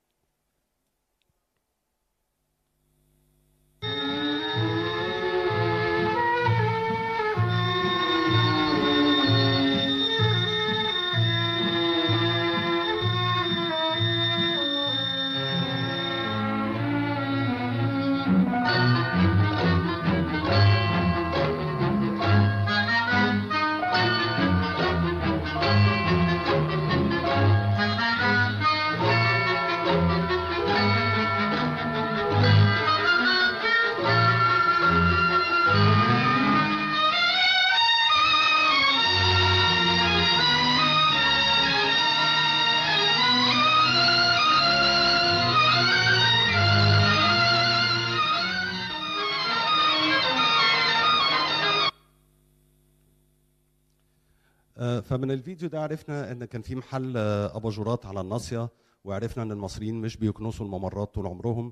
فمن الفيديو ده عرفنا ان كان في محل اباجورات على الناصيه، وعرفنا ان المصريين مش بيكنسوا الممرات طول عمرهم.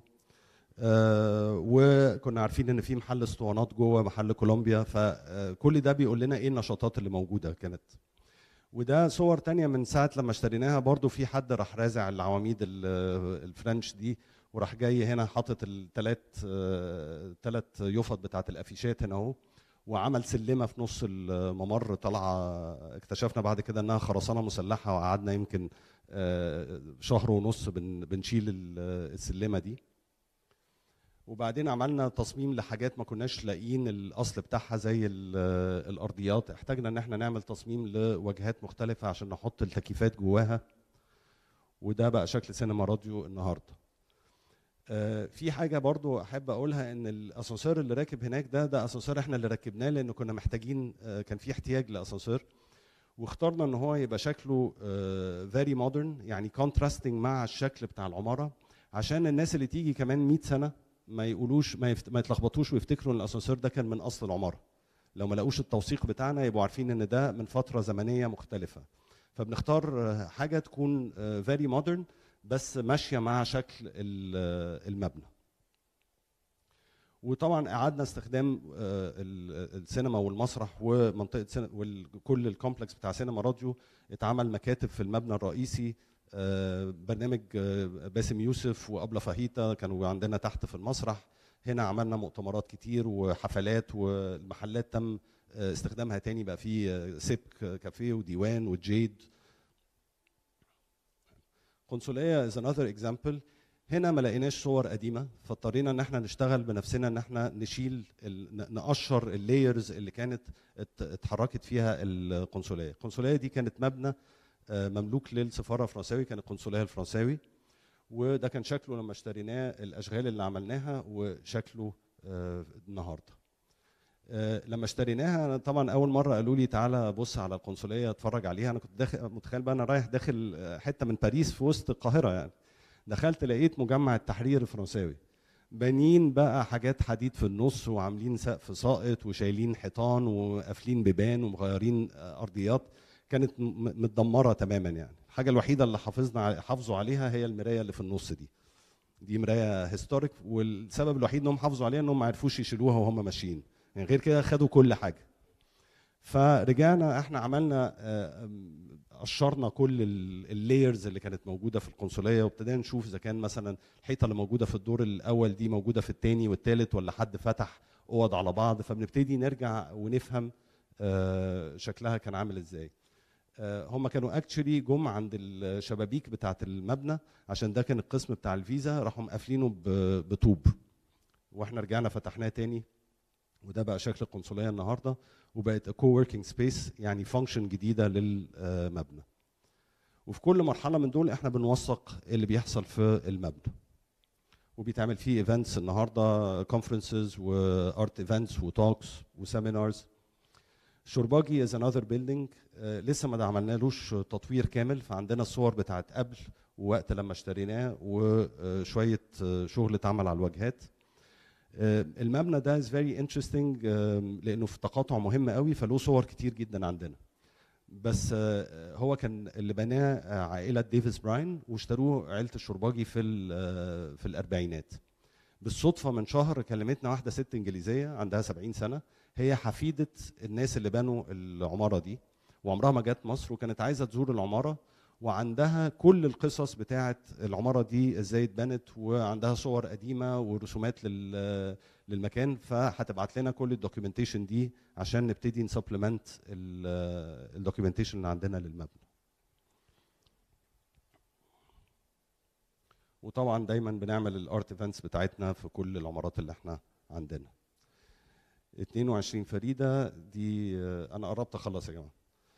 آه وكنا عارفين ان في محل اسطوانات جوه محل كولومبيا، فكل ده بيقول لنا ايه النشاطات اللي موجوده كانت. وده صور تانية من ساعه لما اشتريناها، برضو في حد راح رازع العواميد الفرنش دي وراح جاي هنا حاطط الثلاث ثلاث يفط بتاعت الافيشات هنا اهو، وعمل سلمه في نص الممر طالعه. اكتشفنا بعد كده انها خرسانه مسلحه، وقعدنا يمكن شهر ونص بنشيل السلمه دي. وبعدين عملنا تصميم لحاجات ما كناش لاقيين الاصل بتاعها زي الارضيات، احتاجنا ان احنا نعمل تصميم لوجهات مختلفه عشان نحط التكييفات جواها. وده بقى شكل سينما راديو النهارده. آه في حاجه برضو احب اقولها، ان الاسانسير اللي راكب هناك ده ده اسانسير احنا اللي ركبناه، لانه كنا محتاجين، آه كان في احتياج لاسانسير، واخترنا ان هو يبقى شكله فيري آه مودرن، يعني كونتراستنج مع الشكل بتاع العماره، عشان الناس اللي تيجي كمان مئة سنه ما يقولوش ما, يفت... ما يتلخبطوش ويفتكروا ان الاسانسير ده كان من اصل العماره. لو ما لقوش التوثيق بتاعنا يبقوا عارفين ان ده من فتره زمنيه مختلفه. فبنختار حاجه تكون فيري مودرن بس ماشيه مع شكل المبنى. وطبعا اعادنا استخدام السينما والمسرح ومنطقه سينما وكل الكومبلكس بتاع سينما راديو. اتعمل مكاتب في المبنى الرئيسي، برنامج باسم يوسف وابله فاهيتا كانوا عندنا تحت في المسرح. هنا عملنا مؤتمرات كتير وحفلات، والمحلات تم استخدامها تاني، بقى في سيبك كافيه وديوان والجيد. قنصليه is another example. هنا ما لقيناش صور قديمه، فاضطرينا ان احنا نشتغل بنفسنا ان احنا نشيل نقشر اللايرز اللي كانت اتحركت فيها القنصليه. القنصليه دي كانت مبنى مملوك للسفاره الفرنساوي، كان القنصليه الفرنساوي، وده كان شكله لما اشتريناه، الاشغال اللي عملناها وشكله النهارده. لما اشتريناها طبعا اول مره قالوا لي تعالى بص على القنصليه اتفرج عليها. انا كنت داخل متخيل بقى انا رايح داخل حته من باريس في وسط القاهره يعني. دخلت لقيت مجمع التحرير الفرنساوي، بانيين بقى حاجات حديد في النص، وعاملين سقف ساقط، وشايلين حيطان، وقافلين بيبان، ومغيرين ارضيات. كانت متدمره تماما يعني. الحاجه الوحيده اللي حافظنا حافظوا عليها هي المرايه اللي في النص دي. دي مرايه هيستوريك، والسبب الوحيد انهم حافظوا عليها انهم ما عرفوش يشيلوها وهم ماشيين، يعني غير كده خدوا كل حاجه. فرجعنا احنا عملنا قشرنا كل اللايرز اللي كانت موجوده في القنصليه، وابتدينا نشوف اذا كان مثلا الحيطه اللي موجوده في الدور الاول دي موجوده في الثاني والثالث، ولا حد فتح اوض على بعض. فبنبتدي نرجع ونفهم شكلها كان عامل ازاي. هم كانوا اكشلي جم عند الشبابيك بتاعه المبنى، عشان ده كان القسم بتاع الفيزا، راحوا مقفلينه بطوب، واحنا رجعنا فتحناه تاني. وده بقى شكل القنصليه النهارده، وبقت كو وركينج سبيس، يعني فانكشن جديده للمبنى. وفي كل مرحله من دول احنا بنوثق اللي بيحصل في المبنى، وبيتعمل فيه ايفنتس النهارده، كونفرنسز وارت ايفنتس وتوكس وسيمينارز. شرباجي از انذر بيلدينج، لسه ما عملنالوش تطوير كامل، فعندنا الصور بتاعت قبل ووقت لما اشتريناه، وشويه شغل اتعمل على الواجهات. المبنى ده is very interesting لانه في تقاطع مهم قوي، فله صور كتير جدا عندنا. بس هو كان اللي بناه عائله ديفيس براين، واشتروه عائله الشرباجي في في الاربعينات. بالصدفه من شهر كلمتنا واحده ست انجليزيه عندها سبعين سنه، هي حفيده الناس اللي بنوا العماره دي، وعمرها ما جت مصر، وكانت عايزه تزور العماره، وعندها كل القصص بتاعه العماره دي ازاي اتبنت، وعندها صور قديمه ورسومات لل للمكان. فهتبعت لنا كل الدوكيومنتيشن دي عشان نبتدي نسبلمنت الدوكيومنتيشن اللي عندنا للمبنى. وطبعا دايما بنعمل الارت ايفنتس بتاعتنا في كل العمارات اللي احنا عندنا. اتنين وعشرين فريده دي انا قربت اخلص يا جماعه.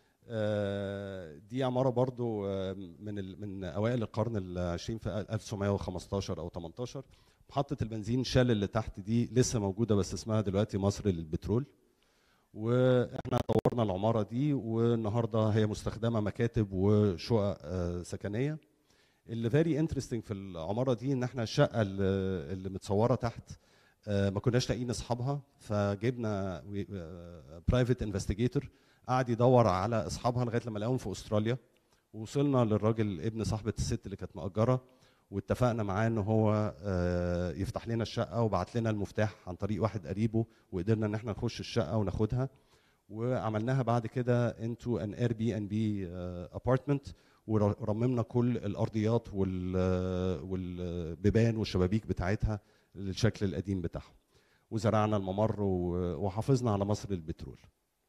دي عماره برضو من من اوائل القرن العشرين في ألف وتسعمائة وخمسة عشر او ثمانية عشر. محطه البنزين شال اللي تحت دي لسه موجوده، بس اسمها دلوقتي مصر للبترول. واحنا طورنا العماره دي، والنهارده هي مستخدمه مكاتب وشقق سكنيه. اللي فيري انترستنج في العماره دي ان احنا الشقه اللي متصوره تحت ما كناش لاقيين اصحابها، فجبنا برايفت انفستيجيتور قعد يدور على اصحابها لغايه لما لقاهم في استراليا. ووصلنا للراجل ابن صاحبه الست اللي كانت مأجره، واتفقنا معاه ان هو يفتح لنا الشقه، وبعت لنا المفتاح عن طريق واحد قريبه، وقدرنا ان احنا نخش الشقه وناخدها. وعملناها بعد كده انتو ان اير بي ان بي ابارتمنت، ورممنا كل الارضيات والبيبان والشبابيك بتاعتها للشكل القديم بتاعها، وزرعنا الممر وحافظنا على مصر للبترول.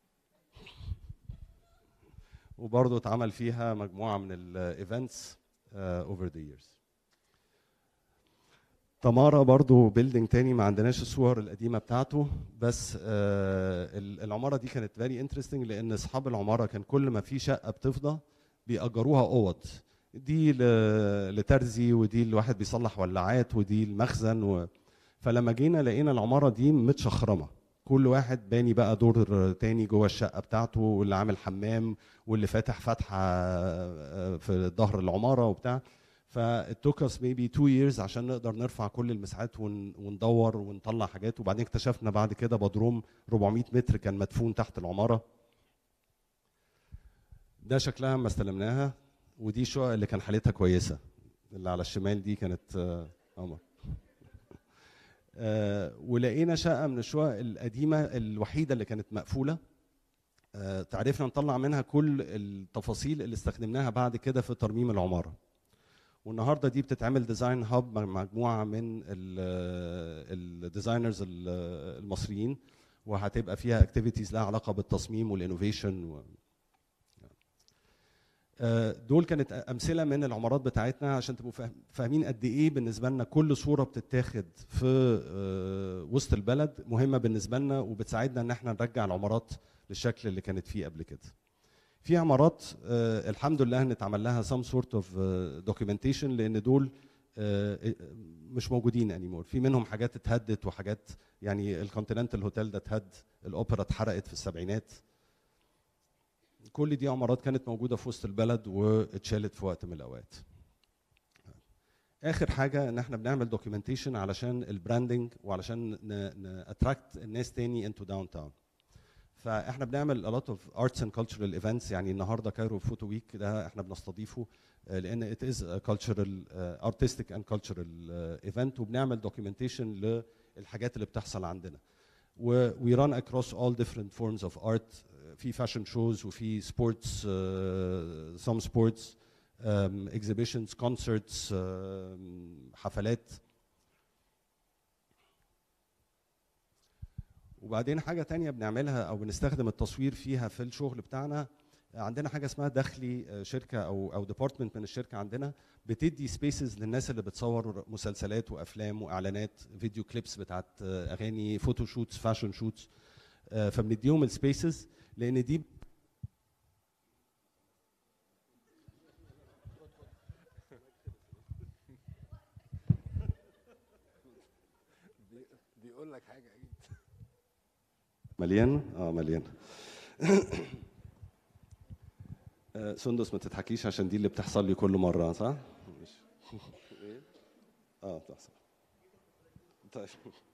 وبرضه اتعمل فيها مجموعه من الايفنتس اوفر ذا ييرز. تمارا برضه بيلدينج تاني ما عندناش الصور القديمه بتاعته، بس العماره دي كانت فيري انترستنج، لان اصحاب العماره كان كل ما في شقه بتفضى بيأجروها اوض، دي لترزي، ودي الواحد بيصلح ولاعات، ودي المخزن و... فلما جينا لقينا العماره دي متشخرمه، كل واحد باني بقى دور تاني جوه الشقه بتاعته، واللي عامل حمام، واللي فاتح فتحه في ظهر العماره وبتاع. فالتوكس ميبي تو ييرز عشان نقدر نرفع كل المساحات وندور ونطلع حاجات. وبعدين اكتشفنا بعد كده بدروم أربعمائة متر كان مدفون تحت العماره. ده شكلها لما استلمناها، ودي الشقق اللي كان حالتها كويسه، اللي على الشمال دي كانت قمر. آه ولقينا شقه من الشقق القديمه الوحيده اللي كانت مقفوله. آه تعرفنا نطلع منها كل التفاصيل اللي استخدمناها بعد كده في ترميم العماره. والنهارده دي بتتعمل ديزاين هاب مع مجموعه من الديزاينرز المصريين، وهتبقى فيها اكتيفيتيز لها علاقه بالتصميم والانوفيشن و... دول كانت امثله من العمارات بتاعتنا عشان تبقوا فاهمين قد ايه بالنسبه لنا كل صوره بتتاخد في وسط البلد مهمه بالنسبه لنا، وبتساعدنا ان احنا نرجع العمارات للشكل اللي كانت فيه قبل كده. في عمارات الحمد لله ان اتعمل لها some sort of documentation، لان دول مش موجودين انيمور. في منهم حاجات اتهدت، وحاجات يعني الكونتيننتال هوتيل ده اتهد، الاوبرا اتحرقت في السبعينات. كل دي عمارات كانت موجوده في وسط البلد واتشالت في وقت من الاوقات. اخر حاجه ان احنا بنعمل دوكيومنتيشن علشان البراندنج، وعلشان ناتراكت الناس تاني انتو داون تاون. فاحنا بنعمل a lot of arts and cultural events. يعني النهارده كايرو فوتو ويك ده احنا بنستضيفه لان it is a cultural uh, artistic and cultural uh, event، وبنعمل documentation للحاجات اللي بتحصل عندنا. و we run across all different forms of art. في فاشن شوز، وفي سبورتس، some sports um, exhibitions, concerts, uh, حفلات. وبعدين حاجة تانية بنعملها أو بنستخدم التصوير فيها في الشغل بتاعنا، عندنا حاجة اسمها داخلي شركة أو أو ديبارتمنت من الشركة عندنا بتدي سبيسز للناس اللي بتصور مسلسلات وأفلام وإعلانات، فيديو كليبس بتاعت أغاني، فوتو شوتس، فاشن شوتس. فبنديهم السبيسز لان دي بيقول لك حاجه اكيد مليان اه مليان. سندس ما تضحكيش عشان دي اللي بتحصل لي كل مره، صح؟ اه بتحصل. طيب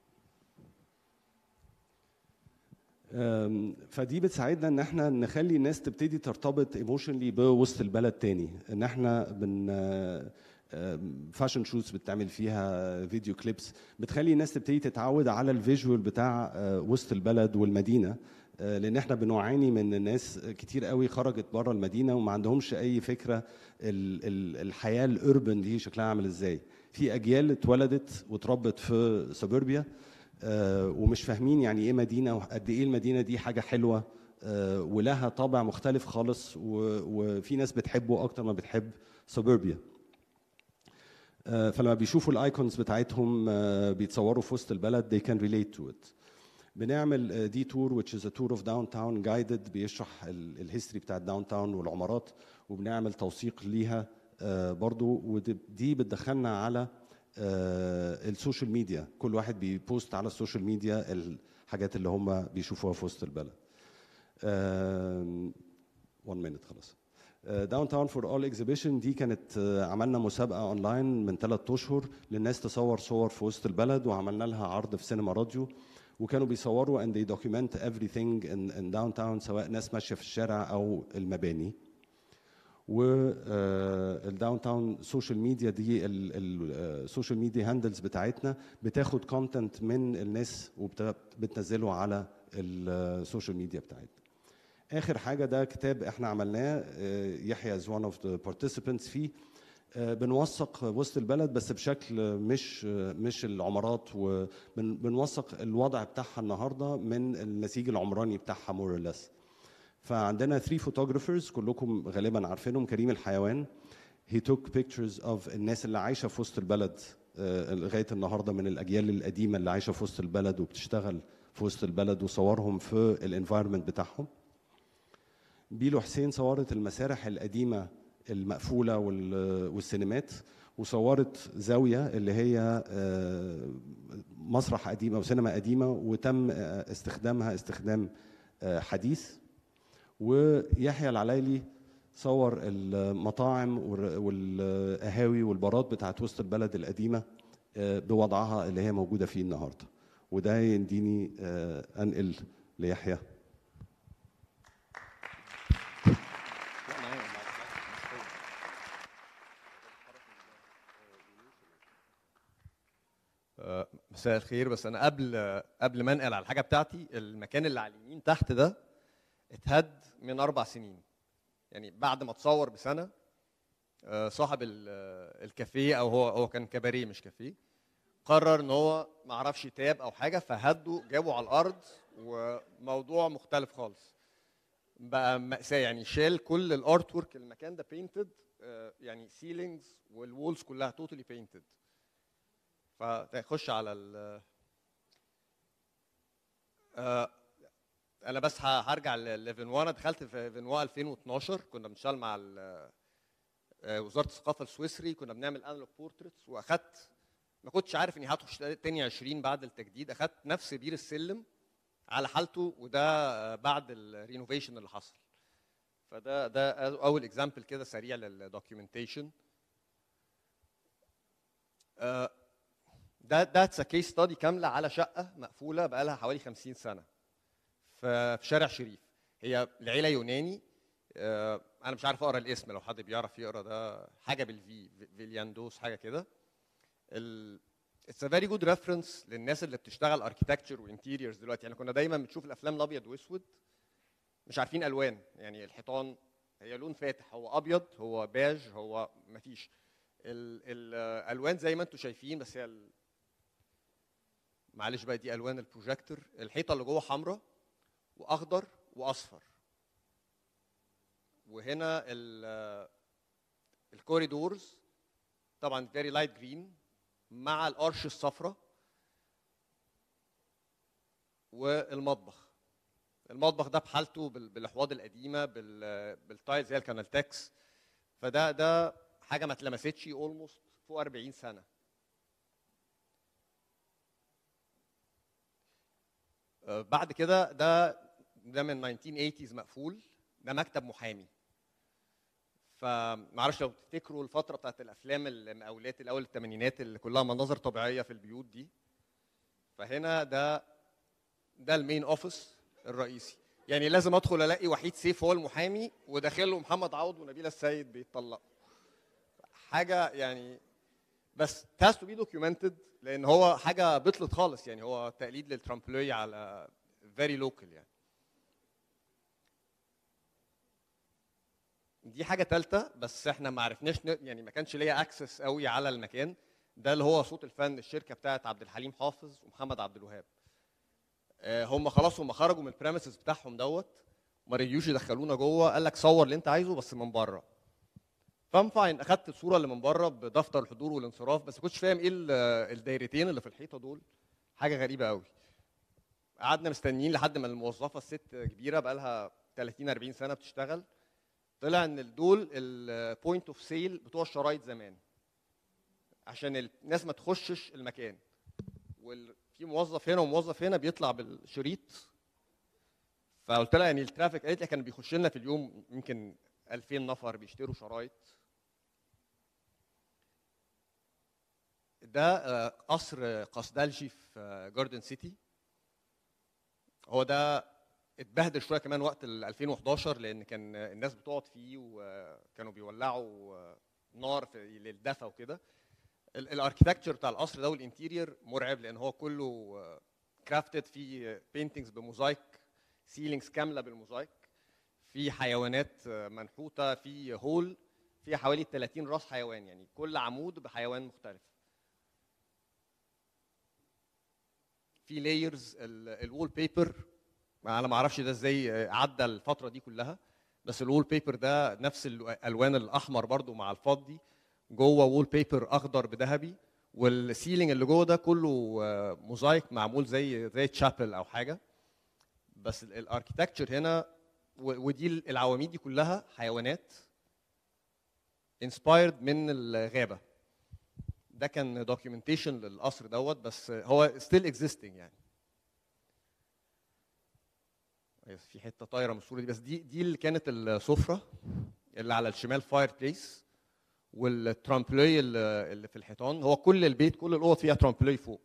فدي بتساعدنا ان احنا نخلي الناس تبتدي ترتبط ايموشنلي بوسط البلد تاني، ان احنا بن فاشن شوتس بتعمل فيها فيديو كليبس، بتخلي الناس تبتدي تتعود على الفيجوال بتاع وسط البلد والمدينه، لان احنا بنعاني من الناس كتير قوي خرجت بره المدينه وما عندهمش اي فكره الحياه الاربن دي شكلها عامل ازاي. في اجيال اتولدت واتربت في سوبربيا ومش فاهمين يعني ايه مدينه وقد ايه المدينه دي حاجه حلوه ولها طابع مختلف خالص، وفي ناس بتحبه اكتر ما بتحب سوبربيا. فلما بيشوفوا الايكونز بتاعتهم بيتصوروا في وسط البلد they can relate to it. بنعمل دي تور which is a tour of downtown guided بيشرح الهيستوري بتاع الداون تاون والعمارات، وبنعمل توثيق ليها برضو، ودي بتدخلنا على السوشيال ميديا. كل واحد بيبوست على السوشيال ميديا الحاجات اللي هم بيشوفوها في وسط البلد. one minute خلاص. داون تاون فور اول اكزيبيشن دي كانت عملنا مسابقه اونلاين من ثلاث اشهر للناس تصور صور في وسط البلد، وعملنا لها عرض في سينما راديو، وكانوا بيصوروا and they document everything in, in downtown سواء ناس ماشيه في الشارع او المباني. والداون تاون سوشيال ميديا دي السوشيال ميديا هاندلز بتاعتنا بتاخد كونتنت من الناس وبتنزله على السوشيال ميديا بتاعتنا. اخر حاجه ده كتاب احنا عملناه، يحيى از one of the participants فيه، بنوثق وسط البلد بس بشكل مش مش العمارات، وبنوثق الوضع بتاعها النهارده من النسيج العمراني بتاعها مور لس. فعندنا ثري فوتوغرافرز كلكم غالبا عارفينهم. كريم الحيوان he took pictures of الناس اللي عايشه في وسط البلد لغايه النهارده من الاجيال القديمه اللي عايشه في وسط البلد وبتشتغل في وسط البلد، وصورهم في الانفايرمنت بتاعهم. بيلو حسين صورت المسارح القديمه المقفوله والسينمات، وصورت زاويه اللي هي مسرح قديم او سينما قديمه وتم استخدامها استخدام حديث. ويحيى العلايلي صور المطاعم والقهاوي والبارات بتاعت وسط البلد القديمه بوضعها اللي هي موجوده فيه النهارده. وده يديني انقل ليحيى. مساء الخير. بس انا قبل قبل ما انقل على الحاجه بتاعتي، المكان اللي على اليمين تحت ده اتهد من اربع سنين، يعني بعد ما اتصور بسنه. صاحب الكافيه او هو هو كان كباريه مش كافيه، قرر ان هو ما عرفش يتاب او حاجه، فهدوا جابوا على الارض، وموضوع مختلف خالص بقى مأساة. يعني شال كل الارت ورك، المكان ده بينتد، يعني سيلينجز والوولز كلها توتالي بينتد. فتخش على ال آه انا بس هرجع لفينوا. انا دخلت في فينوا ألفين واثناشر، كنا بنشتغل مع وزاره الثقافه السويسري، كنا بنعمل انالوج بورتريتس، واخدت ما كنتش عارف اني هدخل تاني عشرين بعد التجديد، اخدت نفس بير السلم على حالته، وده بعد الرينوفيشن اللي حصل. فده ده اول اكزامبل كده سريع للدوكيومنتيشن. آه ده ذاتس ا كيس ستادي كامله على شقه مقفوله بقى لها حوالي خمسين سنه في شارع شريف. هي العيله يوناني، انا مش عارف اقرا الاسم، لو حد بيعرف يقرا ده حاجه بالفي فيلياندوس حاجه كده. اتس ا فيري جود ريفرنس للناس اللي بتشتغل اركيتكتشر وانتيريورز دلوقتي. يعني كنا دايما بنشوف الافلام الابيض واسود مش عارفين الوان، يعني الحيطان هي لون فاتح، هو ابيض، هو بيج، هو مفيش الالوان زي ما انتم شايفين. بس هي معلش بقى دي الوان البروجيكتور. الحيطه اللي جوه حمراء واخضر واصفر، وهنا الكوريدورز طبعا فيري لايت جرين مع الارش الصفراء، والمطبخ المطبخ ده بحالته بالاحواض القديمه بالتايلز زي الكانالتكس. فده ده حاجه ما اتلمستش اولموست فوق أربعين سنه. بعد كده ده ده من ألف وتسعمية وثمانين مقفول، ده مكتب محامي. فمعرفش لو تفتكروا الفتره بتاعت الافلام المقاولات الاول الثمانينات اللي كلها مناظر طبيعيه في البيوت دي. فهنا ده ده المين اوفيس الرئيسي. يعني لازم ادخل الاقي وحيد سيف هو المحامي، وداخله محمد عوض ونبيله السيد بيتطلقوا. حاجه يعني، بس it has to be documented لان هو حاجه بطلت خالص يعني، هو تقليد للترامبلوي على very local يعني. دي حاجه ثالثه بس احنا ما عرفناش يعني، ما كانش ليا اكسس قوي على المكان ده، اللي هو صوت الفن، الشركه بتاعت عبد الحليم حافظ ومحمد عبد الوهاب. هم خلاص هم خرجوا من البريمسز بتاعهم دوت، ما رضيوش يدخلونا جوه، قال لك صور اللي انت عايزه بس من بره. فام فاين، اخدت الصوره اللي من بره بدفتر الحضور والانصراف، بس ما كنتش فاهم ايه الدايرتين اللي في الحيطه دول، حاجه غريبه قوي. قعدنا مستنيين لحد ما الموظفه الست كبيره بقى لها ثلاثين أربعين سنه بتشتغل، طلع ان دول البوينت اوف سيل بتوع الشرايط زمان، عشان الناس ما تخشش المكان، وفي موظف هنا وموظف هنا بيطلع بالشريط. فقلت لها يعني الترافيك، قالت لي كان بيخش لنا في اليوم يمكن ألفين نفر بيشتروا شرايط. ده قصر قصدالجي في جاردن سيتي، هو ده اتبهدل شويه كمان وقت ال ألفين وحداشر لان كان الناس بتقعد فيه وكانوا بيولعوا نار في للدفا وكده. الاركتكتشر بتاع القصر ده والانتيرير مرعب لان هو كله كرافتد، فيه بينتنجز بموزايك، سيلينجز كامله بالموزايك، في حيوانات منحوته، في هول فيها حوالي ثلاثين راس حيوان، يعني كل عمود بحيوان مختلف. في لايرز، الوول بيبر انا ما اعرفش ده ازاي عدى الفتره دي كلها، بس الوول بيبر ده نفس الالوان الاحمر برضو مع الفضي، جوه وول بيبر اخضر بذهبي، والسيلينج اللي جوه ده كله موزايك معمول زي زي تشابل او حاجه. بس الاركيتكتشر هنا، ودي العواميد دي كلها حيوانات انسبايرد من الغابه. ده كان دوكيومنتيشن للقصر دوت، بس هو ستيل اكزيستنج يعني. في حته طايره من الصوره دي، بس دي دي اللي كانت السفره اللي على الشمال، فاير بليس، والترامبلوي اللي في الحيطان. هو كل البيت كل الاوض فيها ترامبلوي فوق،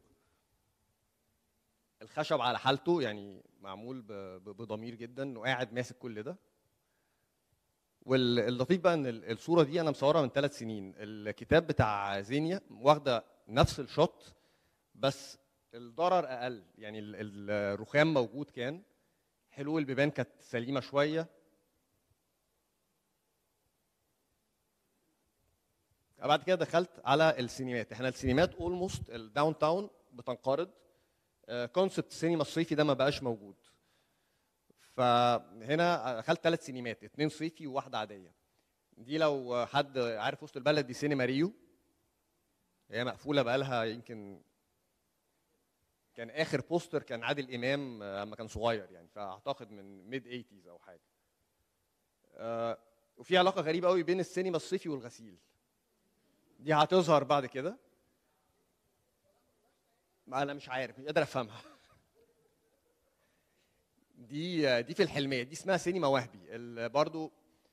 الخشب على حالته يعني معمول بضمير جدا انه قاعد ماسك كل ده. واللطيف بقى ان الصوره دي انا مصورها من ثلاث سنين، الكتاب بتاع زينيا واخده نفس الشوت بس الضرر اقل، يعني الرخام موجود كان حلو، البيبان كانت سليمه شويه. بعد كده دخلت على السينمات. احنا السينمات اولموست الداون تاون بتنقرض، كونسبت السينما الصيفي ده ما بقاش موجود. فهنا دخلت ثلاث سينمات، اثنين صيفي وواحده عاديه. دي لو حد عارف وسط البلد دي سينما ريو، هي مقفوله بقالها يمكن، كان اخر بوستر كان عادل امام لما كان صغير يعني، فاعتقد من ميد ثمانينات او حاجه. وفي علاقه غريبه قوي بين السينما الصيفي والغسيل، دي هتظهر بعد كده. ما انا مش عارف، مش قادر افهمها. دي دي في الحلميه، دي اسمها سينما وهبي. برضو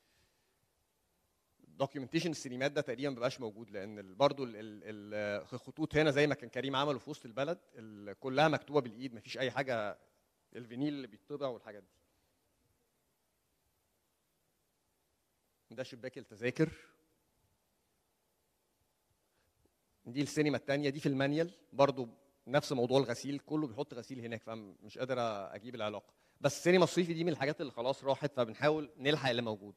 دوكيومنتيشن السينمات ده تقريبا ما بقاش موجود، لان برضو الخطوط هنا زي ما كان كريم عمله في وسط البلد كلها مكتوبه بالايد، ما فيش اي حاجه الفينيل اللي بيطبع والحاجات دي. ده شباك التذاكر. دي السينما الثانيه، دي في المانيال برضو نفس موضوع الغسيل، كله بيحط غسيل هناك، فمش قادر اجيب العلاقه. بس السينما الصيفي دي من الحاجات اللي خلاص راحت، فبنحاول نلحق اللي موجود.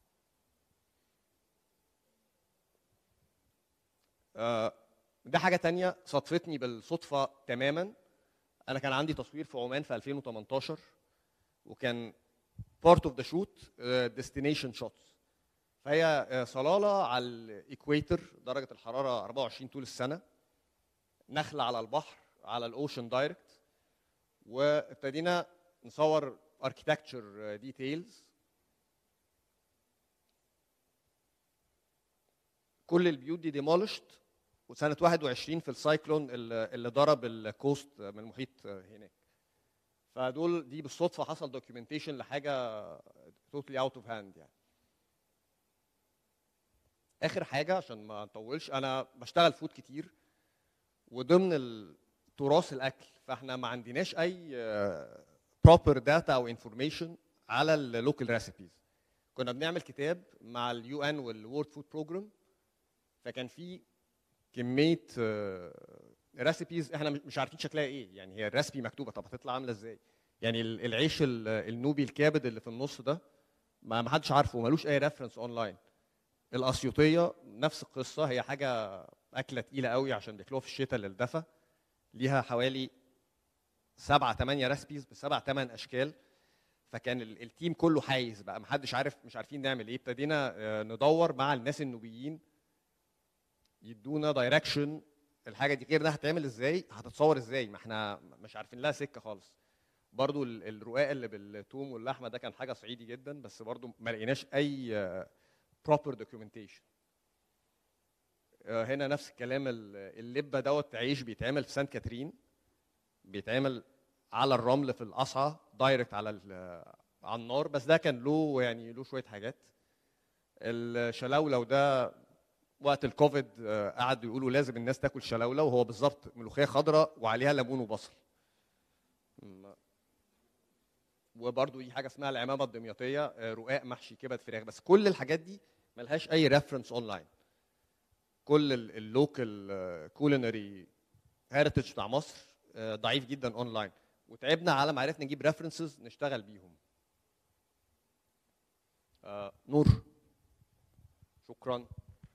ده حاجه تانية صدفتني بالصدفه تماما. انا كان عندي تصوير في عمان في ألفين وثمانية عشر، وكان بارت اوف ذا شوت ديستنيشن شوتس، فهي صلاله على الايكويتر، درجه الحراره أربعة وعشرين طول السنه، نخله على البحر على الاوشن دايركت، وابتدينا نصور اركيتكتشر ديتيلز. كل البيوت دي ديمولشت، وسنه واحد وعشرين في السايكلون اللي ضرب الكوست من المحيط هناك. فدول دي بالصدفه حصل دوكيومنتيشن لحاجه توتالي اوت اوف هاند يعني. اخر حاجه عشان ما نطولش، انا بشتغل فود كتير، وضمن التراث الاكل، فاحنا ما عندناش اي بروبر داتا او انفورميشن على اللوكال ريسيبيز. كنا بنعمل كتاب مع اليو ان والورد فود بروجرام فكان في كميه ريسيبيز احنا مش عارفين شكلها ايه، يعني هي الريسبي مكتوبه طب هتطلع عامله ازاي؟ يعني العيش النوبي الكابد اللي في النص ده ما حدش عارفه ومالوش اي ريفرنس اونلاين. الاسيوطيه نفس القصه، هي حاجه اكله تقيله قوي عشان بياكلوها في الشتاء للدفى، ليها حوالي سبعة ثمانية ريسبيز بسبع ثمان اشكال. فكان التيم كله حايز بقى، ما حدش عارف، مش عارفين نعمل ايه. ابتدينا ندور مع الناس النوبيين يدونا دايركشن الحاجه دي غير ده هتعمل ازاي، هتتصور ازاي، ما احنا مش عارفين لها سكه خالص. برضو الرقاق اللي بالثوم واللحمه ده كان حاجه صعيدي جدا، بس برضو ما لقيناش اي بروبر دوكيومنتيشن. هنا نفس الكلام، اللبه دوت عيش بيتعمل في سانت كاترين، بيتعمل على الرمل في القصعه دايركت على على النار، بس ده كان له يعني له شويه حاجات. الشلاولو ده وقت الكوفيد قعدوا يقولوا لازم الناس تاكل شلاولو، وهو بالظبط ملوخيه خضراء وعليها ليمون وبصل. وبرده دي حاجه اسمها العمامه الدمياطيه، رقاق محشي كبد فراخ. بس كل الحاجات دي ملهاش اي ريفرنس اونلاين. كل اللوكال كولينري هيريتج بتاع مصر ضعيف جدا اونلاين، وتعبنا على ما عرفنا نجيب ريفرنسز نشتغل بيهم. آه نور، شكرا.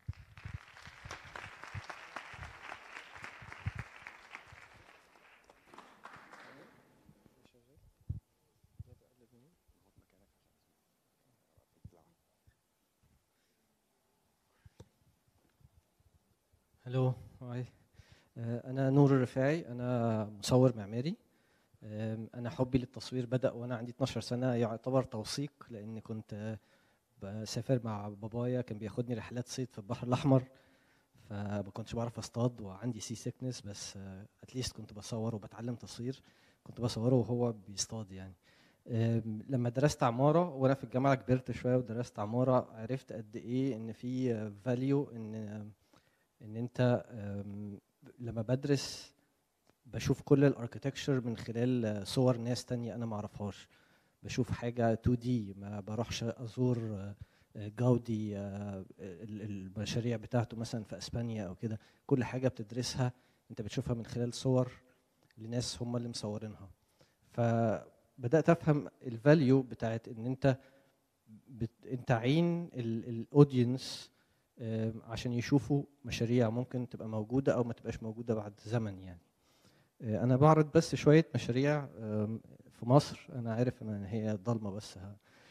هلو، هاي، أنا نور الرفاعي، أنا مصور معماري. أنا حبي للتصوير بدأ وأنا عندي اتناشر سنة، يعتبر توثيق، لأن كنت بسافر مع بابايا، كان بياخدني رحلات صيد في البحر الأحمر، فما كنتش بعرف أصطاد وعندي سي سيكنس، بس أتليست كنت بصور وبتعلم تصوير، كنت بصوره وهو بيصطاد يعني. لما درست عمارة وأنا في الجامعة كبرت شوية ودرست عمارة، عرفت قد إيه إن في فاليو إن ان انت لما بدرس بشوف كل الاركتكتشر من خلال صور ناس تانية انا ما اعرفهاش. بشوف حاجه تو دي، ما بروحش ازور جاودي المشاريع بتاعته مثلا في اسبانيا او كده. كل حاجه بتدرسها انت بتشوفها من خلال صور لناس هم اللي مصورينها. فبدات افهم الفاليو بتاعت ان انت بت... انت عين الاودينس عشان يشوفوا مشاريع ممكن تبقى موجودة أو ما تبقاش موجودة بعد زمن يعني. أنا بعرض بس شوية مشاريع في مصر، أنا عارف إن هي ضلمة بس.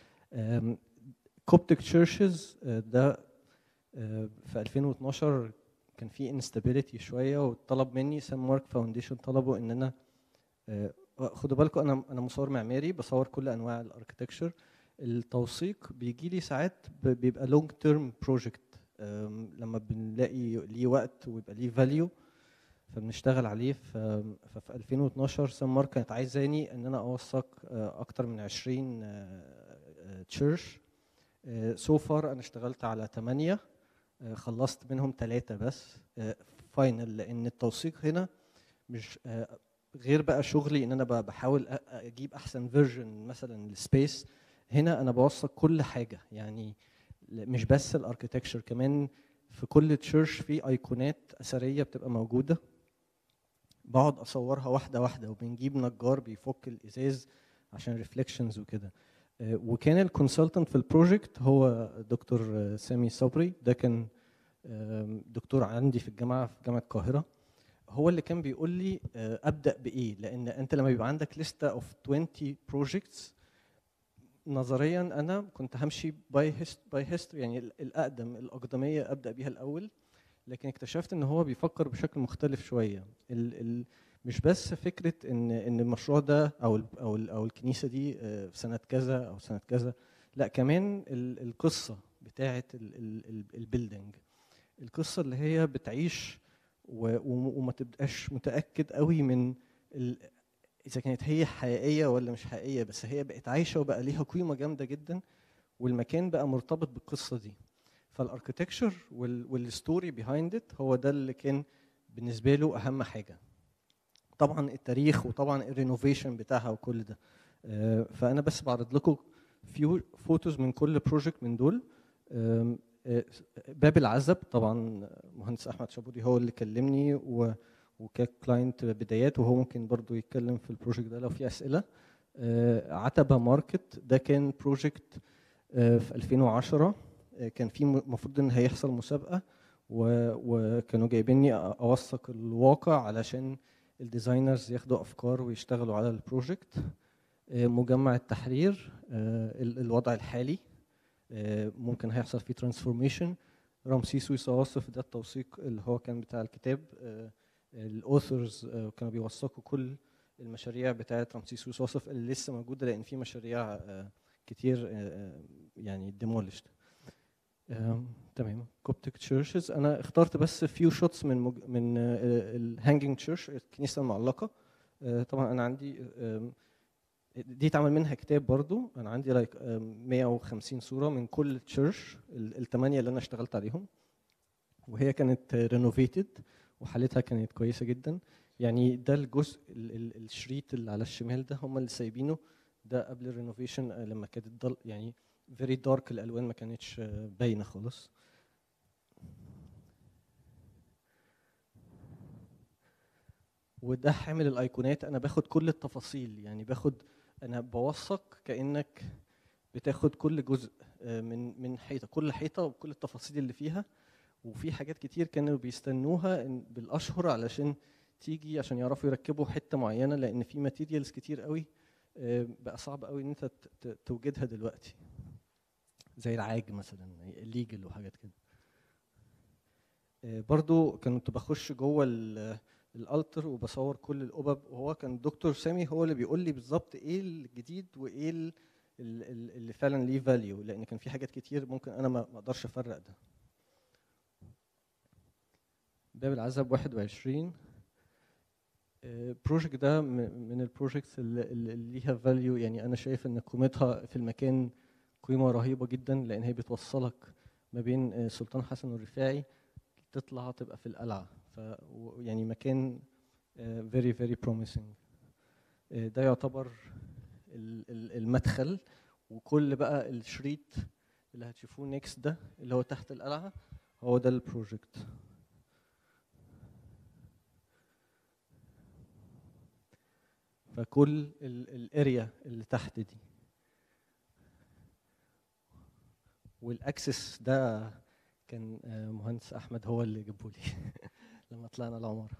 كوبتك تشيرشز ده في ألفين واتناشر كان في انستابيليتي شوية، وطلب مني سام مارك فاونديشن، طلبوا إن أنا خدوا بالكم أنا أنا مصور معماري، بصور كل أنواع الأركتكتشر. التوثيق بيجي لي ساعات بيبقى لونج تيرم بروجكت، لما بنلاقي ليه وقت ويبقى ليه فاليو فبنشتغل عليه. ففي ألفين واتناشر سام مارك كانت عايزاني ان انا اوثق اكتر من عشرين تشيرش. سو فار انا اشتغلت على ثمانية، خلصت منهم ثلاثة بس فاينل، لان التوثيق هنا مش غير بقى شغلي ان انا بحاول اجيب احسن فيرجن مثلا للسبيس. هنا انا بوثق كل حاجه، يعني مش بس الاركيتكتشر، كمان في كل تشيرش في ايقونات اثريه بتبقى موجوده، بقعد اصورها واحده واحده، وبنجيب نجار بيفك الازاز عشان ريفليكشنز وكده. وكان الكونسلتنت في البروجكت هو دكتور سامي صبري، ده كان دكتور عندي في الجامعه في جامعه القاهره. هو اللي كان بيقول لي ابدا بايه، لان انت لما يبقى عندك لسته اوف عشرين بروجكتس، نظريا انا كنت همشي باي باي هيستوري، يعني الاقدم الاقدميه ابدا بيها الاول. لكن اكتشفت ان هو بيفكر بشكل مختلف شويه. ال ال مش بس فكره ان ان المشروع ده او ال او ال او الكنيسه دي في سنه كذا او سنه كذا، لا كمان القصه بتاعه البيلدينج، القصه اللي هي بتعيش وما تبقاش متاكد قوي من اذا كانت هي حقيقيه ولا مش حقيقيه، بس هي بقت عايشه وبقى ليها قيمه جامده جدا، والمكان بقى مرتبط بالقصه دي. فالاركتكتشر والستوري بيهايند ات هو ده اللي كان بالنسبه له اهم حاجه. طبعا التاريخ وطبعا الرينوفيشن بتاعها وكل ده. فانا بس بعرض لكم فيو فوتوز من كل بروجكت من دول. آه، باب العزب طبعا مهندس احمد شابودي هو اللي كلمني و وككلاينت بدايات، وهو ممكن برضو يتكلم في البروجكت ده لو في اسئله. آه، عتبه ماركت ده كان بروجكت في ألفين وعشرة، آه، كان في المفروض ان هيحصل مسابقه و- وكانوا جايبيني اوثق الواقع علشان الديزاينرز ياخدوا افكار ويشتغلوا على البروجكت. آه، مجمع التحرير آه، ال- الوضع الحالي آه، ممكن هيحصل فيه ترانسفورميشن. رمسيس وصواصف ده التوثيق اللي هو كان بتاع الكتاب. الاوثرز كانوا بيوثقوا كل المشاريع بتاعه رمسيس وصواصف اللي لسه موجوده، لان في مشاريع آه، كتير آه، آه، يعني demolished. آم، تمام. كوبتيك تشيرشز انا اخترت بس فيو شوتس من مج... من الهانجينج تشيرش، الكنيسه المعلقه. آه، طبعا انا عندي آم، دي اتعمل منها كتاب برضو. انا عندي لايك مية وخمسين صوره من كل تشيرش الثمانيه اللي انا اشتغلت عليهم، وهي كانت رينوفيتد وحالتها كانت كويسه جدا. يعني ده الجزء ال- ال- الشريط اللي على الشمال ده هم اللي سايبينه، ده قبل الرينوفيشن لما كانت ضل يعني فيري دارك، الالوان ما كانتش آه، باينه خالص. وده حامل الايقونات، انا باخد كل التفاصيل، يعني باخد انا بوثق كانك بتاخد كل جزء آه، من من حيطه، كل حيطه وكل التفاصيل اللي فيها. وفي حاجات كتير كانوا بيستنوها إن- بالاشهر علشان تيجي عشان يعرفوا يركبوا حته معينه، لان في ماتيريالز كتير قوي آه، بقى صعب قوي ان انت ت- ت- توجدها دلوقتي، زي العاج مثلا الليجل وحاجات كده. آه، برضو كنت بخش جوه ال- الالتر وبصور كل القبب، وهو كان الدكتور سامي هو اللي بيقول لي بالظبط ايه الجديد وايه ال- ال- ال- اللي فعلا ليه فاليو، لان كان في حاجات كتير ممكن انا ما ما اقدرش افرق ده. باب العزب واحد وعشرين البروجكت ده م- من البروجكتس اللي اللي ليها فاليو، يعني انا شايف ان قيمتها في المكان قيمه رهيبه جدا، لان هي بتوصلك ما بين آه، سلطان حسن والرفاعي، تطلع تبقى في القلعه. ف و- يعني مكان آه، very very promising. آه، ده يعتبر ال- ال- المدخل، وكل بقى الشريط اللي هتشوفوه نيكست ده اللي هو تحت القلعه هو ده البروجكت. فكل الاريا اللي تحت دي والاكسس ده كان آه، مهندس احمد هو اللي جابه لي لما طلعنا العماره.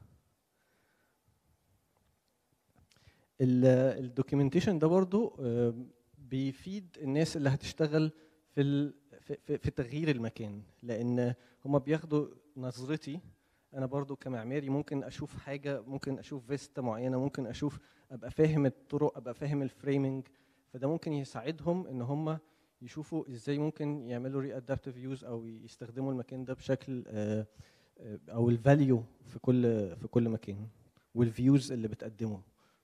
الدوكيومنتيشن ده برضو آه، بيفيد الناس اللي هتشتغل في ال- في- في في تغيير المكان، لان هم بياخدوا نظرتي انا برضو كمعماري. ممكن اشوف حاجه، ممكن اشوف فيستا معينه، ممكن اشوف ابقى فاهم الطرق، ابقى فاهم الفريمنج، فده ممكن يساعدهم ان هم يشوفوا ازاي ممكن يعملوا ري ادابتيف يوز او يستخدموا المكان ده بشكل آه، آه، او الفاليو في كل في كل مكان والفيوز اللي بتقدمه.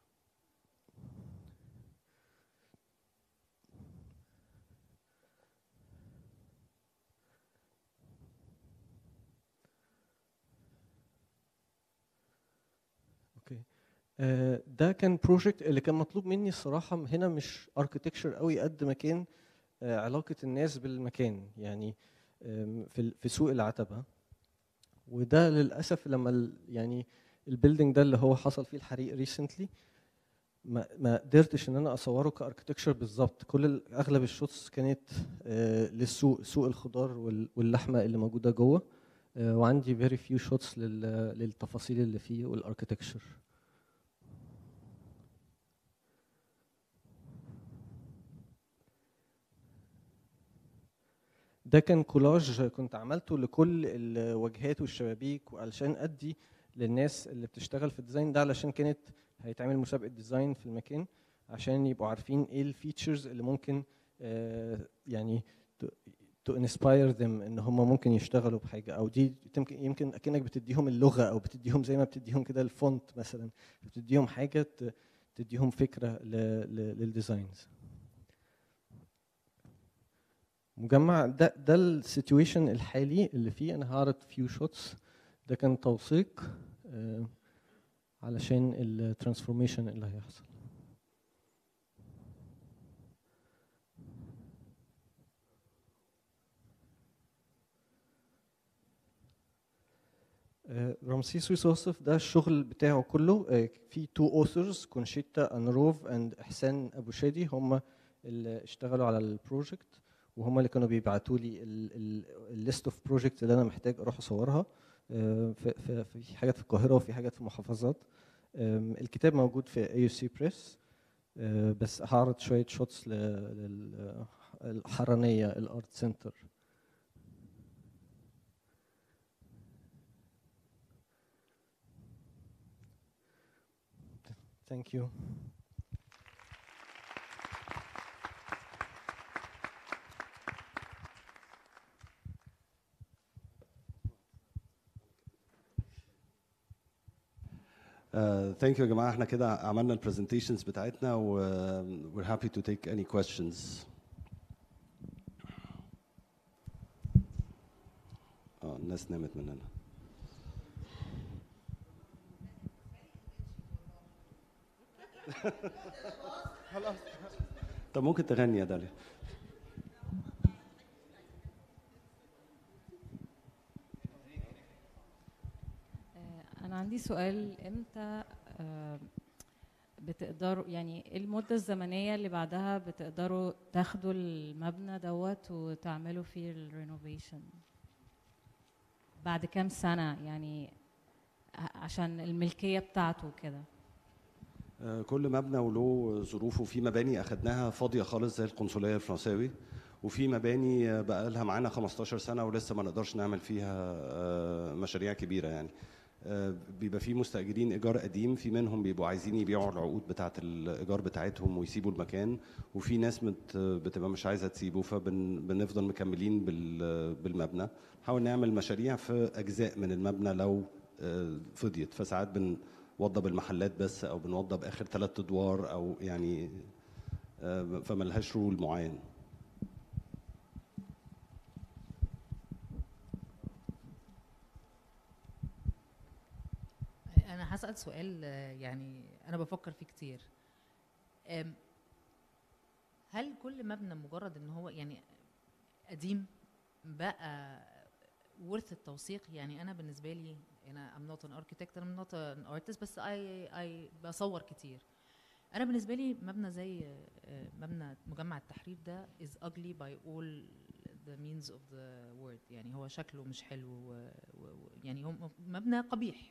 اوكي. آه، ده كان بروجكت اللي كان مطلوب مني الصراحه هنا مش اركتكتشر قوي قد ما كان آه، علاقه الناس بالمكان، يعني آم، في ال- في سوق العتبه. وده للاسف لما ال- يعني البيلدينج ده اللي هو حصل فيه الحريق ريسنتلي ما ما قدرتش ان انا اصوره كاركتكتشر بالظبط. كل ال- اغلب الشوتس كانت آه، للسوق، سوق الخضار وال- واللحمه اللي موجوده جوه، آه، وعندي very few shots لل- للتفاصيل اللي فيه والاركتكتشر. ده كان كولاج كنت عملته لكل الواجهات والشبابيك، وعلشان ادي للناس اللي بتشتغل في الديزاين ده، علشان كانت هيتعمل مسابقه ديزاين في المكان عشان يبقوا عارفين ايه الفيتشرز اللي ممكن آه، يعني تو انسباير ذم ان هم ممكن يشتغلوا بحاجه، او دي يمكن يمكن اكنك بتديهم اللغه او بتديهم زي ما بتديهم كده الفونت مثلا، بتديهم حاجه ت- تديهم فكره ل- ل- للديزاينز. مجمع ده ده السيتويشن الحالي اللي فيه انا هعرض فيو شوتس. ده كان توثيق آه، علشان الترانسفورميشن اللي هيحصل. آه، رمسيس ريسوسف ده الشغل بتاعه كله، آه، في تو اوثرز كونشيتا انروف اند احسان ابو شادي، هم اللي اشتغلوا على البروجكت، وهم اللي كانوا بيبعتوا لي الليست اوف بروجكت اللي انا محتاج اروح اصورها. آه، في في- في حاجات في القاهره وفي حاجات في محافظات. آم، الكتاب موجود في اي يو سي بريس، بس هعرض شويه شوتس للحرانيه الارت سنتر. ثانك يو. ثانك يو يا جماعه، احنا كده عملنا البرزنتيشنز بتاعتنا و we're happy to take any questions. اه الناس نامت مننا. خلاص. طب ممكن تغني يا داليا؟ أنا عندي سؤال، إمتى آه، بتقدروا يعني إيه المدة الزمنية اللي بعدها بتقدروا تاخدوا المبنى دوت وتعملوا فيه الرينوفيشن؟ بعد كام سنة يعني ع- عشان الملكية بتاعته كده؟ آه، كل مبنى وله ظروفه. في مباني اخدناها فاضيه خالص زي القنصليه الفرنساوي، وفي مباني آه، بقى لها معانا خمستاشر سنه ولسه ما نقدرش نعمل فيها آه، مشاريع كبيره يعني. آه، بيبقى في مستاجرين ايجار قديم، في منهم بيبقوا عايزين يبيعوا العقود بتاعه الايجار بتاعتهم ويسيبوا المكان، وفي ناس مت بتبقى مش عايزه تسيبه، فبنفضل مكملين بال- بالمبنى. نحاول نعمل مشاريع في اجزاء من المبنى لو آه، فضيت، فساعات بنوضب المحلات بس او بنوضب اخر ثلاث ادوار او يعني آه، فملهاش رول معين. انا هسأل سؤال آه، يعني انا بفكر فيه كتير. آم، هل كل مبنى مجرد ان هو يعني قديم بقى worth التوثيق؟ يعني انا بالنسبه لي، انا I'm not an architect, I'm not an artist، بس I, I بصور كتير. انا بالنسبه لي مبنى زي آه، مبنى مجمع التحرير ده is ugly by all the means of the word، يعني هو شكله مش حلو و- و- و- يعني هو مبنى قبيح،